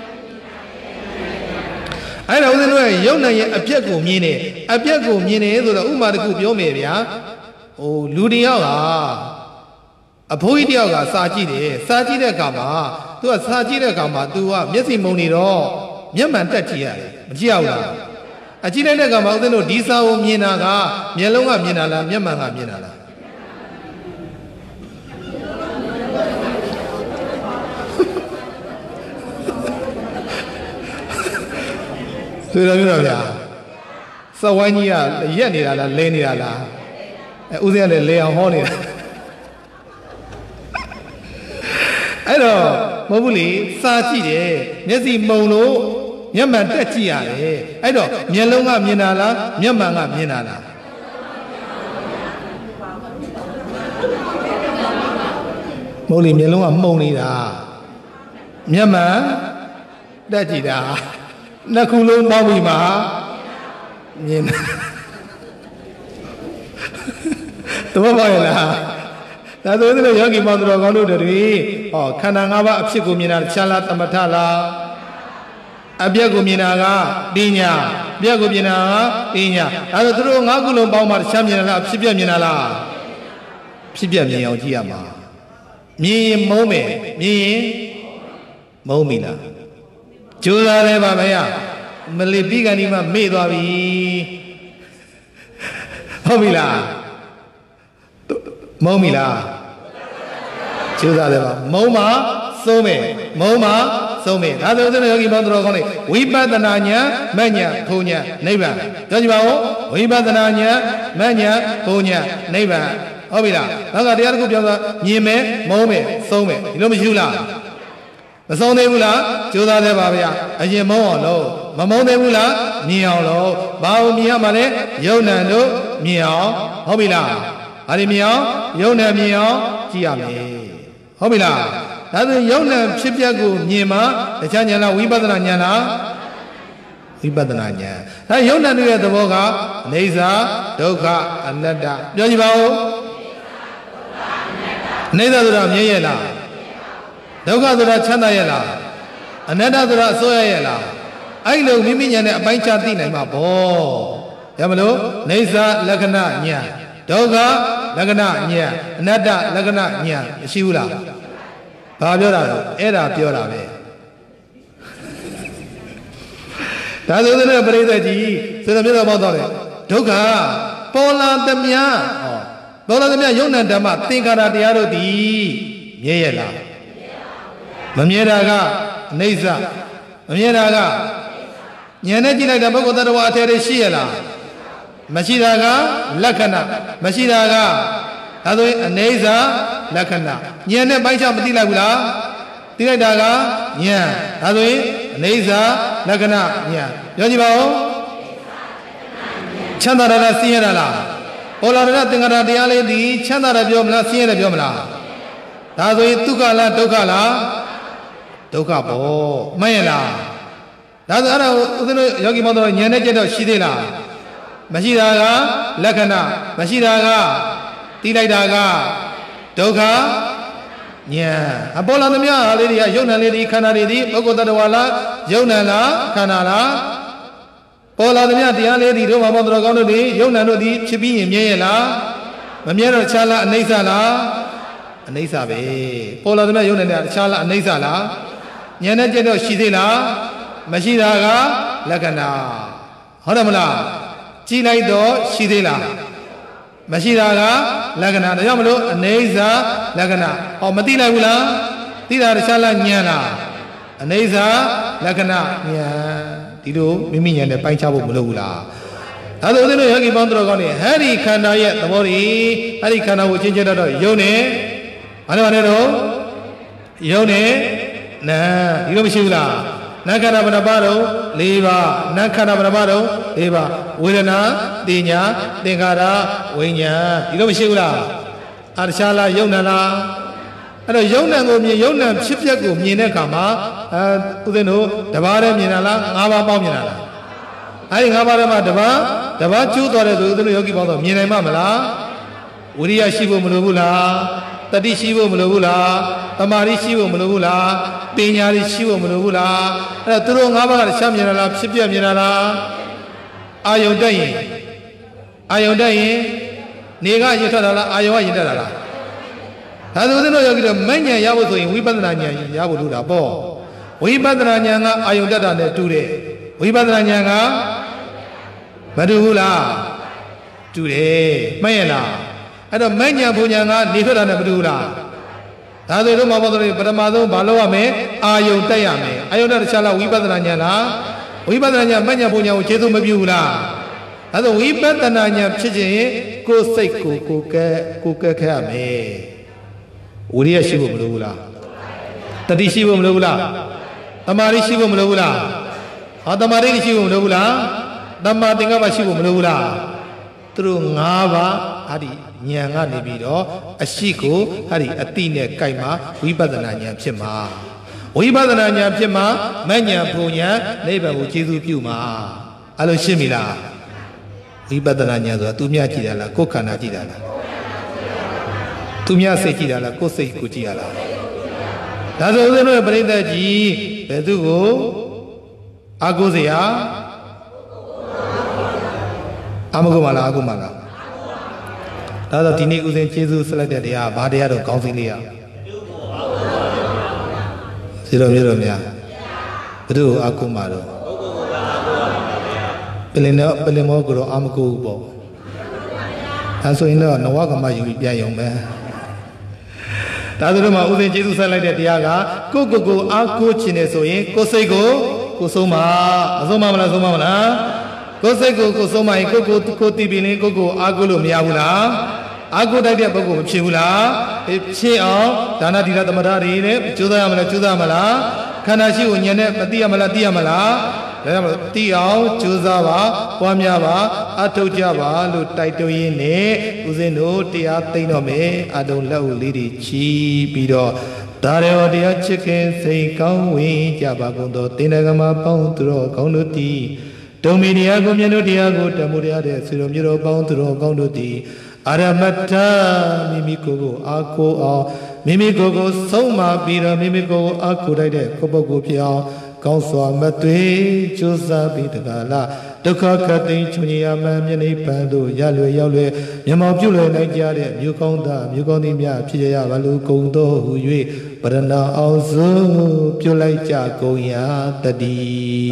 [SPEAKER 1] အဲ့တော့ဦးဇင်းတို့ရဲ့ယုံနာရဲ့အပြက်ကိုမြင်တယ်အပြက်ကိုမြင်တယ်ဆိုတော့ဥမာတစ်ခုပြောမယ်ဗျာဟိုလူတယောက်ကအဖိုးကြီးတယောက်ကစာကြည့်တယ်စာကြည့်တဲ့အခါမှာသူကစာကြည့်တဲ့အခါမှာ तू ကမျက်စိမုံနေတော့မျက်မှန်တက်ကြည့်ရတယ်မကြည့်ရဘူးလားအကြည့်လိုက်တဲ့အခါမှာဦးဇင်းတို့ဒီစာကိုမြင်တာကမျက်လုံးကမြင်တာလားမျက်မှန်ကမြင်တာလားဆိုတော့ပြောဗျာစဝိုင်းကြီးကရက်နေတာလားလဲနေတာလားဦးဇင်းကလည်းလဲအောင်ဟောနေတာအဲ့တော့မဟုတ်ဘူးလေစာကြည့်တယ်မျက်စိမုံလို့မျက်မှန်တက်ကြည့်ရတယ်အဲ့တော့မျက်လုံးကမြင်တာလားမျက်မှန်ကမြင်တာလားမဟုတ်လေမျက်လုံးကမှုံနေတာမျက်မှန်တက်ကြည့်တာနှစ်ခုလုံးပေါင်းပြီးမှမြင်တော့ဘာလဲလားဒါဆိုရင်ယောဂီမောင်တော်ကောင်းတို့တွေဟောခန္ဓာ၅ပါးအဖြစ်ကိုမြင်တာချမ်းလားသမထလားအပြက်ကိုမြင်တာကပညာပြက်ကိုမြင်တာကပညာဒါဆိုသူတို့၅ခုလုံးပေါင်းမှချမ်းမြင်လားဖြစ်ပြမြင်တာလားဖြစ်ပြမြင်အောင်ကြည့်ရမှာမြင်ရင်မုန်းမယ်မြင်ရင်မုန်းပြီလားကျိုးစားလဲပါဗျာမလီပြီးကန်ဒီမှာမေ့သွားပြီဟုတ်ပြီလားမုန်းပြီလားကျိုးစားလဲပါမုန်းမှာစိုးမယ်မုန်းမှာစိုးမယ်ဒါဆိုဦးဇင်းယောဂီပေါင်းတော်ကောင်းလေးဝိပဿနာဉာဏ်မဉ္ဇဉ်ဘုံဉာဏ်နိဗ္ဗာန်ပြောကြပါဦးဝိပဿနာဉာဏ်မဉ္ဇဉ်ဘုံဉာဏ်နိဗ္ဗာန်ဟုတ်ပြီလားနောက်ကတရားတစ်ခုပြောဆိုမြင်မယ်မုန်းမယ်စိုးမယ်ဒီလိုမရှိဘူးလားမဆုံးသေးဘူးလားကြိုးစားသေးပါဗျာအရင်မုန်းအောင်လို့မမုန်းသေးဘူးလားမြင်အောင်လို့ဘာလို့မြင်ရမှာလဲယုံနံတို့မြင်အောင်ဟုတ်ပြီလားဘာလို့မြင်အောင်ယုံနံမြင်အောင်ကြည့်ရမယ်ဟုတ်ပြီလားဒါဆိုယုံနံဖြစ်ပျက်ကိုမြင်မှတခြားဉာဏ်လားဝိပဿနာဉာဏ်လားဟဝိပဿနာဉာဏ်ဒါယုံနာတို့ရဲ့သဘောကအိဋ္ဌာဒုက္ခအနတ္တပြောကြည့်ပါဦးအိဋ္ဌာဆိုတာမြဲရဲ့လားဒုက္ခဆိုတာချမ်းသာရဲ့လားအနတ္တဆိုတာအစိုးရရဲ့လားအဲ့လိုမိမိဉာဏ်နဲ့အပိုင်းခြားသိနိုင်မှာပေါ့ရမလို့အိဋ္ဌာလက္ခဏာဉာဏ်ဒုက္ခလက္ခဏာဉာဏ်အနတ္တလက္ခဏာဉာဏ်မရှိဘူးလားဘာပြောတာလဲအဲ့ဒါပြောတာပဲဒါဆိုတဲ့ပရိသတ်ကြီးဆိုတော့မြေတော်ပေါက်တော့လေဒုက္ခပေါ်လာသမျှပေါ်လာသမျှယုံနာဓမ္မသင်္ခါရတရားတို့သည်မြဲရဲ့လားမမြဲတာကအိဋ္ဌမမြဲတာကဉာဏ်နဲ့ကြည့်လိုက်တဲ့ပုဂ္ဂိုလ်တ attva အထည်တွေရှိရလားမရှိတာကလက္ခဏာမရှိတာကဒါဆိုရင်အိဋ္ဌလက္ခဏာဉာဏ်နဲ့ပိုင်းခြားမသိလိုက်ဘူးလားသိလိုက်တာကဉာဏ်ဒါဆိုရင်အိဋ္ဌလက္ခဏာဉာဏ်ပြောကြည့်ပါဦးချမ်းသာတာလားဆင်းရဲတာလားပေါ်လာတဲ့သင်္ခါရတရားလေးဒီချမ်းသာတယ်ပြောမလားဆင်းရဲတယ်ပြောမလားဒါဆိုရင်ဒုက္ခလားဒုက္ခလားဒုက္ခပေါ့မှန်ရဲ့လားဒါဆိုအဲ့ဒါဦးဇင်းတို့ယောဂီမောင်တို့ဉာဏ်နဲ့ကြက်တော့ရှိသေးလားမရှိတာကလက္ခဏာမရှိတာကတီးလိုက်တာကဒုက္ခဉာဏ်အပေါ်လာသမျှဟာလေးတွေကယုံနာလေးတွေခန္ဓာတွေဒီပုဂ္ဂိုလ်တ attva လားယုံနာလားခန္ဓာလားပေါ်လာသမျှတရားလေးတွေတို့မှာမောင်တော်ကောင်းတို့တွေယုံနာတို့ဒီဖြစ်ပြီးရင်မြဲရဲ့လားမမြဲတော့ခြားလားအနိစ္စလားအနိစ္စပဲပေါ်လာသမျှယုံနာတဲ့ခြားလားအနိစ္စလားဉာဏ်နဲ့ကြက်တော့ရှိသေးလားမရှိတာကလက္ခဏာဟုတ်တယ်မလားကြည်လိုက်တော့ရှိသေးလားမရှိတာကလက္ခဏာဒါကြောင့်မလို့အနိစ္စလက္ခဏာဟောမသိလိုက်ဘူးလားသိတာတခြားလားဉာဏ်လားအနိစ္စလက္ခဏာဉာဏ်ဒီလိုမိမိဉာဏ်နဲ့ပိုင်းခြားဖို့မလိုဘူးလားဒါဆိုဦးဇင်းတို့ယောဂီပေါင်းတော်ကောင်းနေဟဲ့ဒီခန္ဓာရဲ့သဘောတွေအဲ့ဒီခန္ဓာကိုချင်းချင်းတော့ယုံနေဘာလဲတော့ယုံနေနာဒီလိုမရှိဘူးလားနခန္ဓာဘယ်နှပါတော့၄ပါးနခန္ဓာဘယ်နှပါတော့၄ပါးဝေဒနာတင်ညာသင်္ခါရဝိညာဉ်ဒီလိုမရှိဘူးလားအတခြားလားယုံနာလားအဲ့တော့ယုံနာကိုမြင်ယုံနာဖြစ်ပျက်ကိုမြင်တဲ့အခါမှာဦးဇင်းတို့တပါးတည်းမြင်တာလား၅ပါးပေါင်းမြင်တာလားအဲ့ဒီ၅ပါးထဲမှာတပါးကျိုးသွားတဲ့သူဦးဇင်းတို့ယောဂီပေါင်းတော့မြင်နိုင်မှာမလားဝိရိယရှိဖို့မလိုဘူးလားတတိရှိဖို့မလိုဘူးလားတမာရီရှိဖို့မလိုဘူးလားပညာရီရှိဖို့မလိုဘူးလားအဲ့တော့သူတို့၅ပါးကတခြားမြင်တာလားဖြစ်ပြမြင်တာလားအာယုန်တက်ရင်နေကရင်ထွက်တာလားအာယုန်ကရင်တက်တာလားဒါဆိုဦးဇင်းတို့ယောဂီတို့မဉ္ဇဉ်ရဖို့ဆိုရင်ဝိပဿနာဉာဏ်ရဖို့လိုတာပေါ့ဝိပဿနာဉာဏ်ကအာယုန်တက်တာနဲ့တူတယ်ဝိပဿနာဉာဏ်ကမတူဘူးလားတူတယ်မှန်ရဲ့လားအဲ့တော့မဉ္ဇဉ်ဘုံဉာဏ်ကနေထွက်တာနဲ့မတူဘူးလားဒါဆိုတို့မှာပေါ့ဆိုရင်ပထမဆုံးဘာလုပ်ရမလဲအာယုန်တက်ရမယ်အာယုန်တက်တခြားလားဝိပဿနာဉာဏ်လားဝိပဿနာဉာဏ်မဉ္ဇဉ်ဘုံဉာဏ်ကိုကျေစုမပြုဘူးလားဒါဆိုဝိပဿနာဉာဏ်ဖြစ်ခြင်းကိုယ်စိတ်ကိုကဲခရမယ်ဝိရိယရှိဖို့မလိုဘူးလားတတိရှိဖို့မလိုဘူးလားတမာရီရှိဖို့မလိုဘူးလားဟောတမာရီရှိဖို့မလိုဘူးလားတမာသင်္ကပ္ပရှိဖို့မလိုဘူးလားသူတို့၅ပါးဟာဒီဉာဏ်ကနေပြီးတော့အရှိကိုဟာဒီအတိနဲ့ကြိုက်မှာဝိပဿနာဉာဏ်ဖြစ်မှာဝိပဿနာဉာဏ်ဖြစ်မှာမဉ္ဇဉ်ဘုံဉာဏ်နိဗ္ဗာန်ကိုကျေစုပြုမှာအဲ့လိုရှင်းပြီလားဝိပဿနာဉာဏ်ဆိုတာသူမြတ်ကြည့်တာလားကိုယ်ခန္ဓာကြည့်တာလားသူမြတ်စိတ်ကြည့်တာလားကိုယ်စိတ်ကိုကြည့်ရလားဒါဆိုဦးဇင်းတို့ရဲ့ပရိသတ်ကြီးဘယ်သူကိုအာကိုစရာအမကုမလားအာကုမလားဒါဆိုဒီနေ့ဦးဇင်းကျေးဇူးဆက်လက်တဲ့တရားဘာတရားတော့ကောင်းစင်းလေးရစီတော်မြေတော်များဘယ်သူအာကုမတော့ပလင်မောကိုတော့အာမကုဘူးပေါ့ဒါဆိုရင်တော့နဝကမယူပြီးပြန်ရုံပဲဒါဆိုတော့မှဦးဇင်းကျေးဇူးဆက်လိုက်တဲ့တရားကကိုအားကိုခြင်းနေဆိုရင်ကိုစိတ်ကိုဆုံးပါမဆုံးပါမလားဆုံးပါမလားကိုစိတ်ကိုဆုံးပါရင်ကိုတည်ပြီးရင်ကိုအားကိုလို့မရဘူးလားအားကိုတိုက်တဲ့ပုဂ္ဂိုလ်မဖြစ်ဘူးလားဖြစ်အောင်ဒါနသီလသမထတွေနဲ့ကြိုးစားရမလားကြိုးစားမလားခန္ဓာရှိကိုဉာဏ်နဲ့မသိရမလားသိရမလားဒါကြောင့်မလို့သိအောင်ကြိုးစားပါပွားများပါအထောက်ကြပါလို့တိုက်တွန်းရင်းနဲ့ဦးဇင်းတို့တရားသိတော့မယ်အတုံလက်ဦးလေးတွေချီးပြီးတော့ဒါရောတရားချစ်ခင်စိတ်ကောင်းဝင်ကြပါကုန်သောသင်္ဃမပေါင်းသူတော်ကောင်းတို့သည် Dominia Gomino Diago, Tamuria, Silomiro Boundro, Gondodi, Aramata, Mimiko, Ako, Mimiko, Soma, Bira, Mimiko, Akudade, Kobogopia, Council Matue, Josa, Bitagala, Dokakati, Chunia, Mammy, Pando, Yalu, Yalu, Yamapula, Nigeria, Yukonda, Yukonimia, Pia, Valu, Kondo, Huye. Parana also Pulai Jagoya Tadi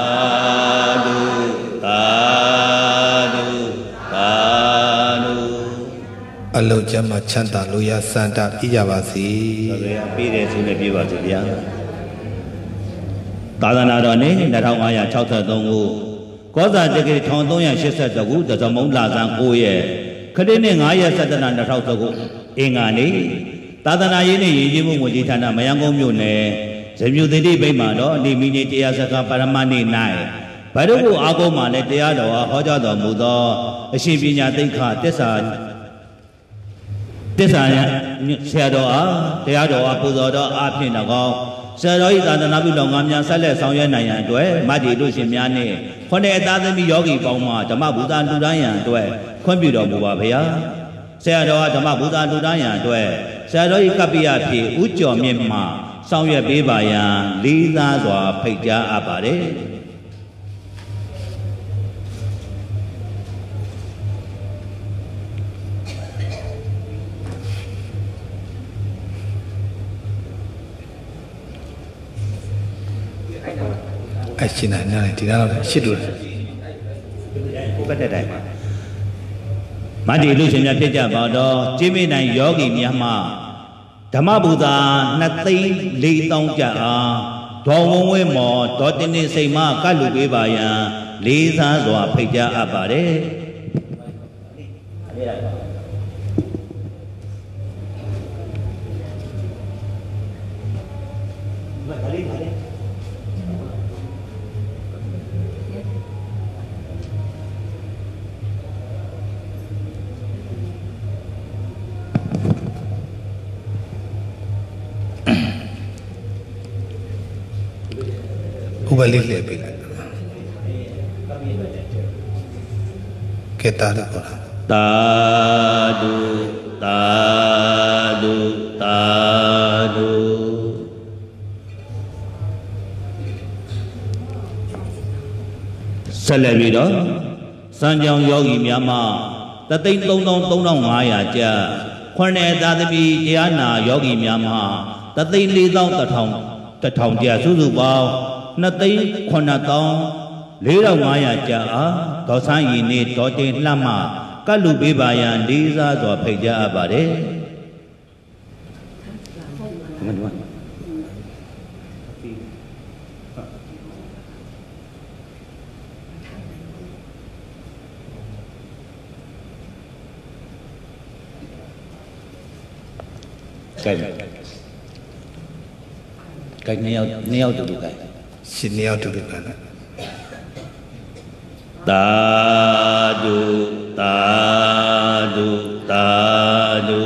[SPEAKER 1] Alo Jama Chanta Luya Santa Ijavasi
[SPEAKER 2] Pire Sune Piva Tibia Tadanarone, Naramaya Chauta Dongu, Koza Jaki Tondoya Shisa Zagu, the Zamunda Zankoye, Kadene Aya Satan the Tautogo, Ingani. Tadana yini yimu mujitana mayango myune zemyu didi beimano ni mini tiyasaka paramani nai barugu ago mane tiyado hoja do mudo ashibinya tikha tisa shado a tiyado apudo do apin nago shado tadana bilong amya sale sangye nayan twe madi lu shin mya ni khone tadami yogi paung ma dhamma buddha ludan yan twe khwon pyu do mu ba phaya shado dhamma buddha ludan yan twe Saroi Kapia P. Ucho Mima, Sauya Bibaya, Lisa Zwa, Peja Abare.
[SPEAKER 1] I see nine, she do.
[SPEAKER 2] Madi illusion ya Peja Bado, Jimmy and Yogi Myanmar. Dhamma Buddha, nothing lead down Jaa, Dong Mo, Dotini Sema, Kalubaya, Lisa Zwa Peja Abare.
[SPEAKER 1] Ubalik lebih. Kita ada orang.
[SPEAKER 2] Tadu, tadu, tadu. Selawido, sanjang yogi Myanmar, tating tong maya ja. Kone tadabi jana yogi Myanmar, tating lidong tatong ja susu bao. Nothing Konatong, Lira Maya Jaa, Tosan Yini, Totin Lama, Kalubibayan, Lisa, or Peja Abade. Cái neo từ cái
[SPEAKER 1] xin neo từ cái
[SPEAKER 2] Tadu, tadu, tadu.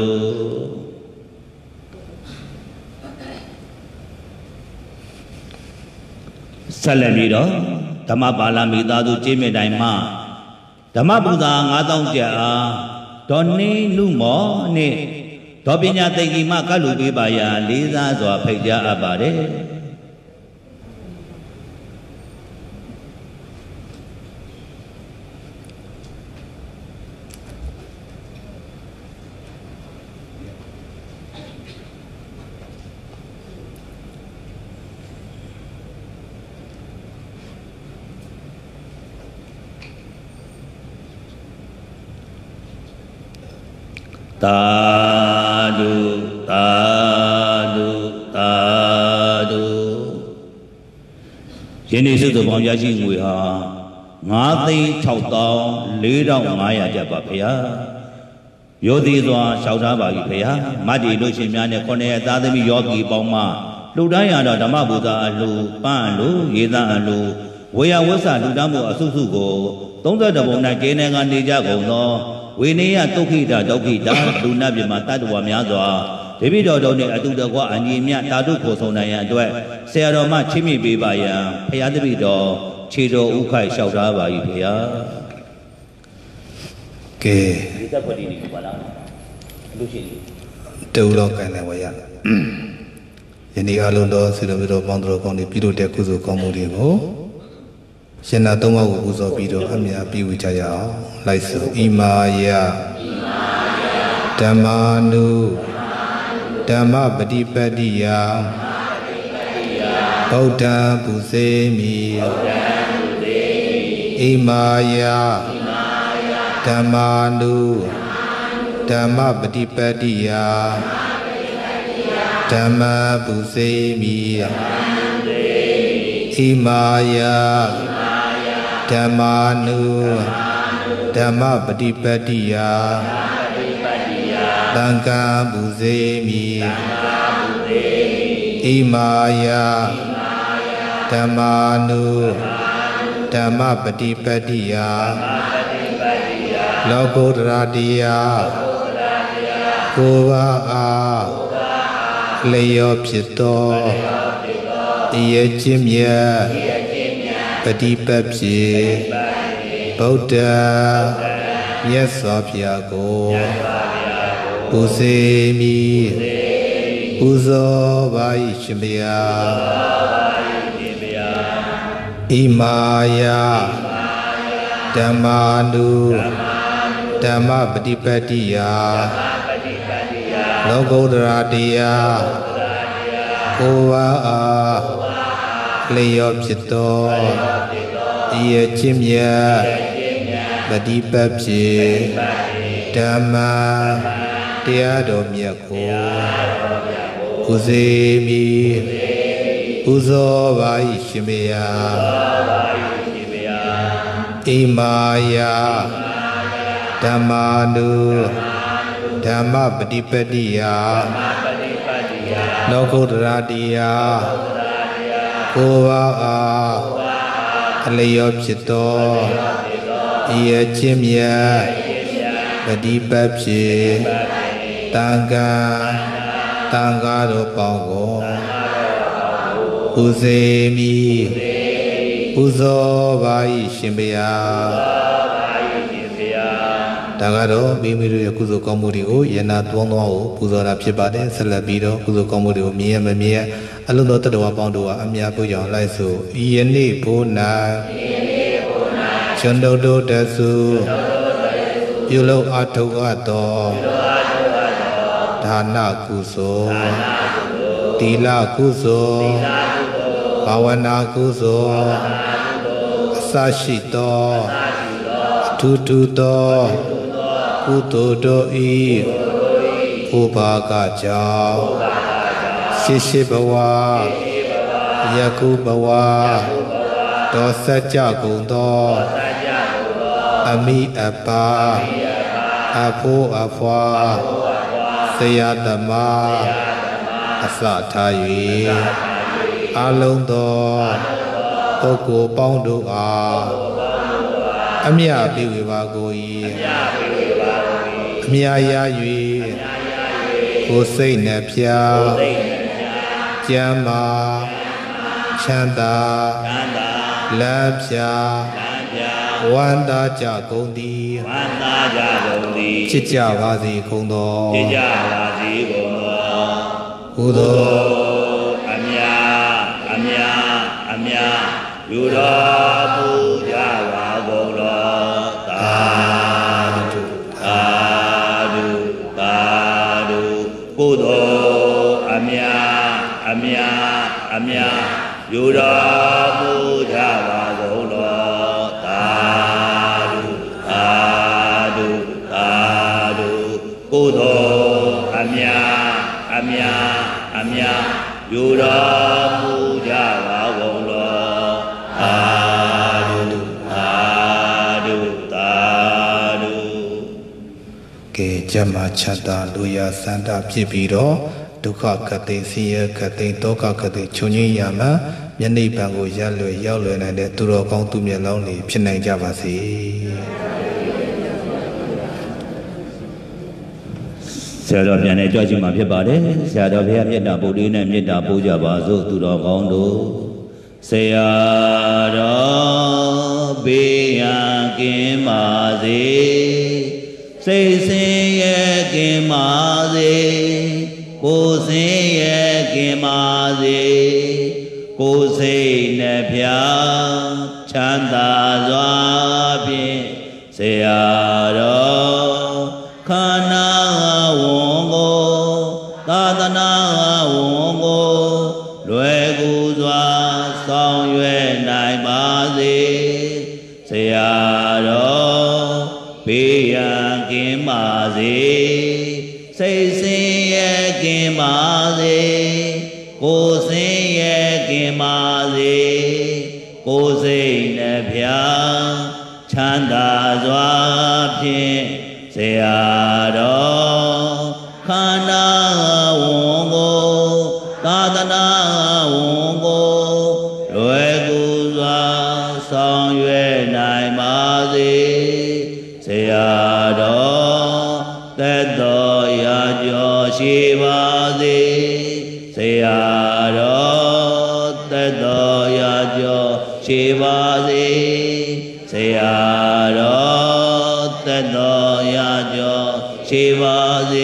[SPEAKER 2] Salami đó, Dhamma Palami tadu chime dai ma, Dhamma Buddha ngatong cha, Doni numo ne. Topinya tegi maka lubi baya Lisa zwa peja abade. Tadu, tadu, tadu. Ini sudah bangsa singui ha. Ngati chauta lirau ngaya japa paya. Yodi zwa chauta bagi paya. Madi lu simyane kone tadami yogi bangma. Lu daya ada Dhamma Buddha lu, pan lu, yeda lu. Waya wasa lu damu asusu go. Tongsa dabong na kene ngani jago no. Winia Tokita, Luna Bimata, Wamiazwa, the video don't need a do the wa and Yimia Tadu Kosonaya, Seroma Chimi Bibaya, Payadabido, ခြေတော်ဥခိုက်လျှောက်ထားပါ၏ဖေဟာ
[SPEAKER 1] ကဲ
[SPEAKER 2] ဒီသက်ခွက်ဒီနေပါလားလူရှိနေ
[SPEAKER 1] တူတော့ကန်တယ်ဝရယနေ့အလုံးတော်ဆီတော်ပေါင်းတော်ကောင်းတွေပြုလုပ်တဲ့ကုသိုလ်ကောင်းမှုတွေကိုရှင်နာသုံးပါးကိုပူဇော်ပြီးတော့အမြတ်ပြုကြရအောင်လိုက်ဆိုဣမာယဓမ္မာနုဓမ္မပฏิပတ္တိယဗုဒ္ဓံပူဇေမိဣမာယဓမ္မာနုဓမ္မပฏิပတ္တိယဓမ္မပူဇေမိဣမာယဓမ္မာနုဓမ္မပฏิပတ္တိယသံဃာပူဇေမိဣမာယဓမ္မာနုဓမ္မပฏิပတ္တိယလောကုတ္တရာတရားကိုယ်ပါအားလျောဖြစ်သောတည်ရခြင်းမြတ်ပฏิပတ်ဖြစ်ဗုဒ္ဓမြတ်စွာဘုရားကိုပူဇေမိပူဇော်ပါ၏ရှင်ဘုရားဣမာယဓမ္မာနုဓမ္မပฏิပတ္တိယလောကုတ္တရာတရားကိုယ်ပါအားလျောဖြစ်သောတည်ရခြင်းမြတ်ပฏิပတ်ဖြစ်ဓမ္မတရားတော်မြတ်ကိုပူဇေမိပူဇော်ပါ၏ရှင်ဘုရားဣမာယဓမ္မာနုဓမ္မပฏิပတ္တိယလောကုတ္တရာတရားကိုယ်ပါအားအလျောဖြစ်သောတည်ရခြင်းမြတ်ပฏิပတ်ဖြစ်သံဃာတော်ပေါင်းကိုပူဇေမိပူဇော်ပါ၏ရှင်ဘုရားဒါကတော့မိမိတို့ရဲ့ကုသိုလ်ကောင်းမှုတွေကိုယနာသွန်းသွားကိုပူဇော်တာဖြစ်ပါတယ်ဆက်လက်ပြီးတော့ကုသိုလ်ကောင်းမှုတွေကိုမြင်ရမမြင်အလုံးစုံတတဝပေါင်းတို့ကအမြတ်ပြုကြအောင်လိုက်ဆိုဤယနေ့ဘုရားကျွန်တို့တဆုပြုလုပ်အထောက်အပ်သောဒါနကုသိုလ်သီလကုသိုလ်ဘာဝနာကုသိုလ်အစရှိသောအထူးထူးသောကုသိုလ်တို့ဤဥပါကကြောင့်ရှိဘဝယခုဘဝတောစัจ jja ကုန်သောအမိအပါအဖိုးအဖွာဆရာသမားအစထား၍အလုံးသောပုဂ္ဂိုလ်ပေါင်းတို့အားအမြတ်ပေးဝေပါကို၏အမြတ်ရ၍ကိုယ်စိတ်နှဖျားကျမ်းမာချမ်းသာလမ်းဖြာဝန္တာကြကုန်သည်ချစ်ကြပါစေကုန်သောကုသိုလ်
[SPEAKER 2] အမြယူတော်မူကြပါကုန်တော်သာဓုသာဓုသာဓုကုသိုလ်အမြယူတော်မူကြပါကုန်တော်သာဓုသာဓုသာဓုကုသိုလ်အမြယူတော်မူကြပါကုန်တော်သာဓုသာဓုသာဓု
[SPEAKER 1] ကဲကျမ်းမာချမ်းသာလူရစန္ဒဖြစ်ပြီးတော့ဒုက္ခခတ်သိမ်းဆင်းရဲခတ်သိမ်းဒုက္ခခတ်သိမ်းချုပ်ငြိမ်းရမှမျက်နှိပ်ပံကိုရလွယ်ရောက်လွယ်နိုင်တဲ့သူတော်ကောင်းသူမျက်လုံးတွေဖြစ်နိုင်ကြပါစေ
[SPEAKER 2] ဆရာတော်ပြန်နေကြွချင်မှာဖြစ်ပါတယ်ဆရာတော်ဘုရားမေတ္တာပို့လေးနဲ့မေတ္တာပို့ကြပါစို့သူတော်ကောင်းတို့ se ya ro be ya kim ma se se ye kim ma se ko se ye kim ma se ko se ne phya chanda zwa phin se ya ro khana won ko thadana won ko lwe ku zwa song yue nai ba se se ya ro be yan kin ma se sei sin ye kin ma se ko sin ye kin ma se ko sei ne phya chanda zwa phin se ya ro khana won ko thadana won ko lwe ku zwa song yue nai ma se se ya ro tet do ya jo shi ba se se ya ro tet do ya jo shi ba se se ya ro tet do ya jo shi ba se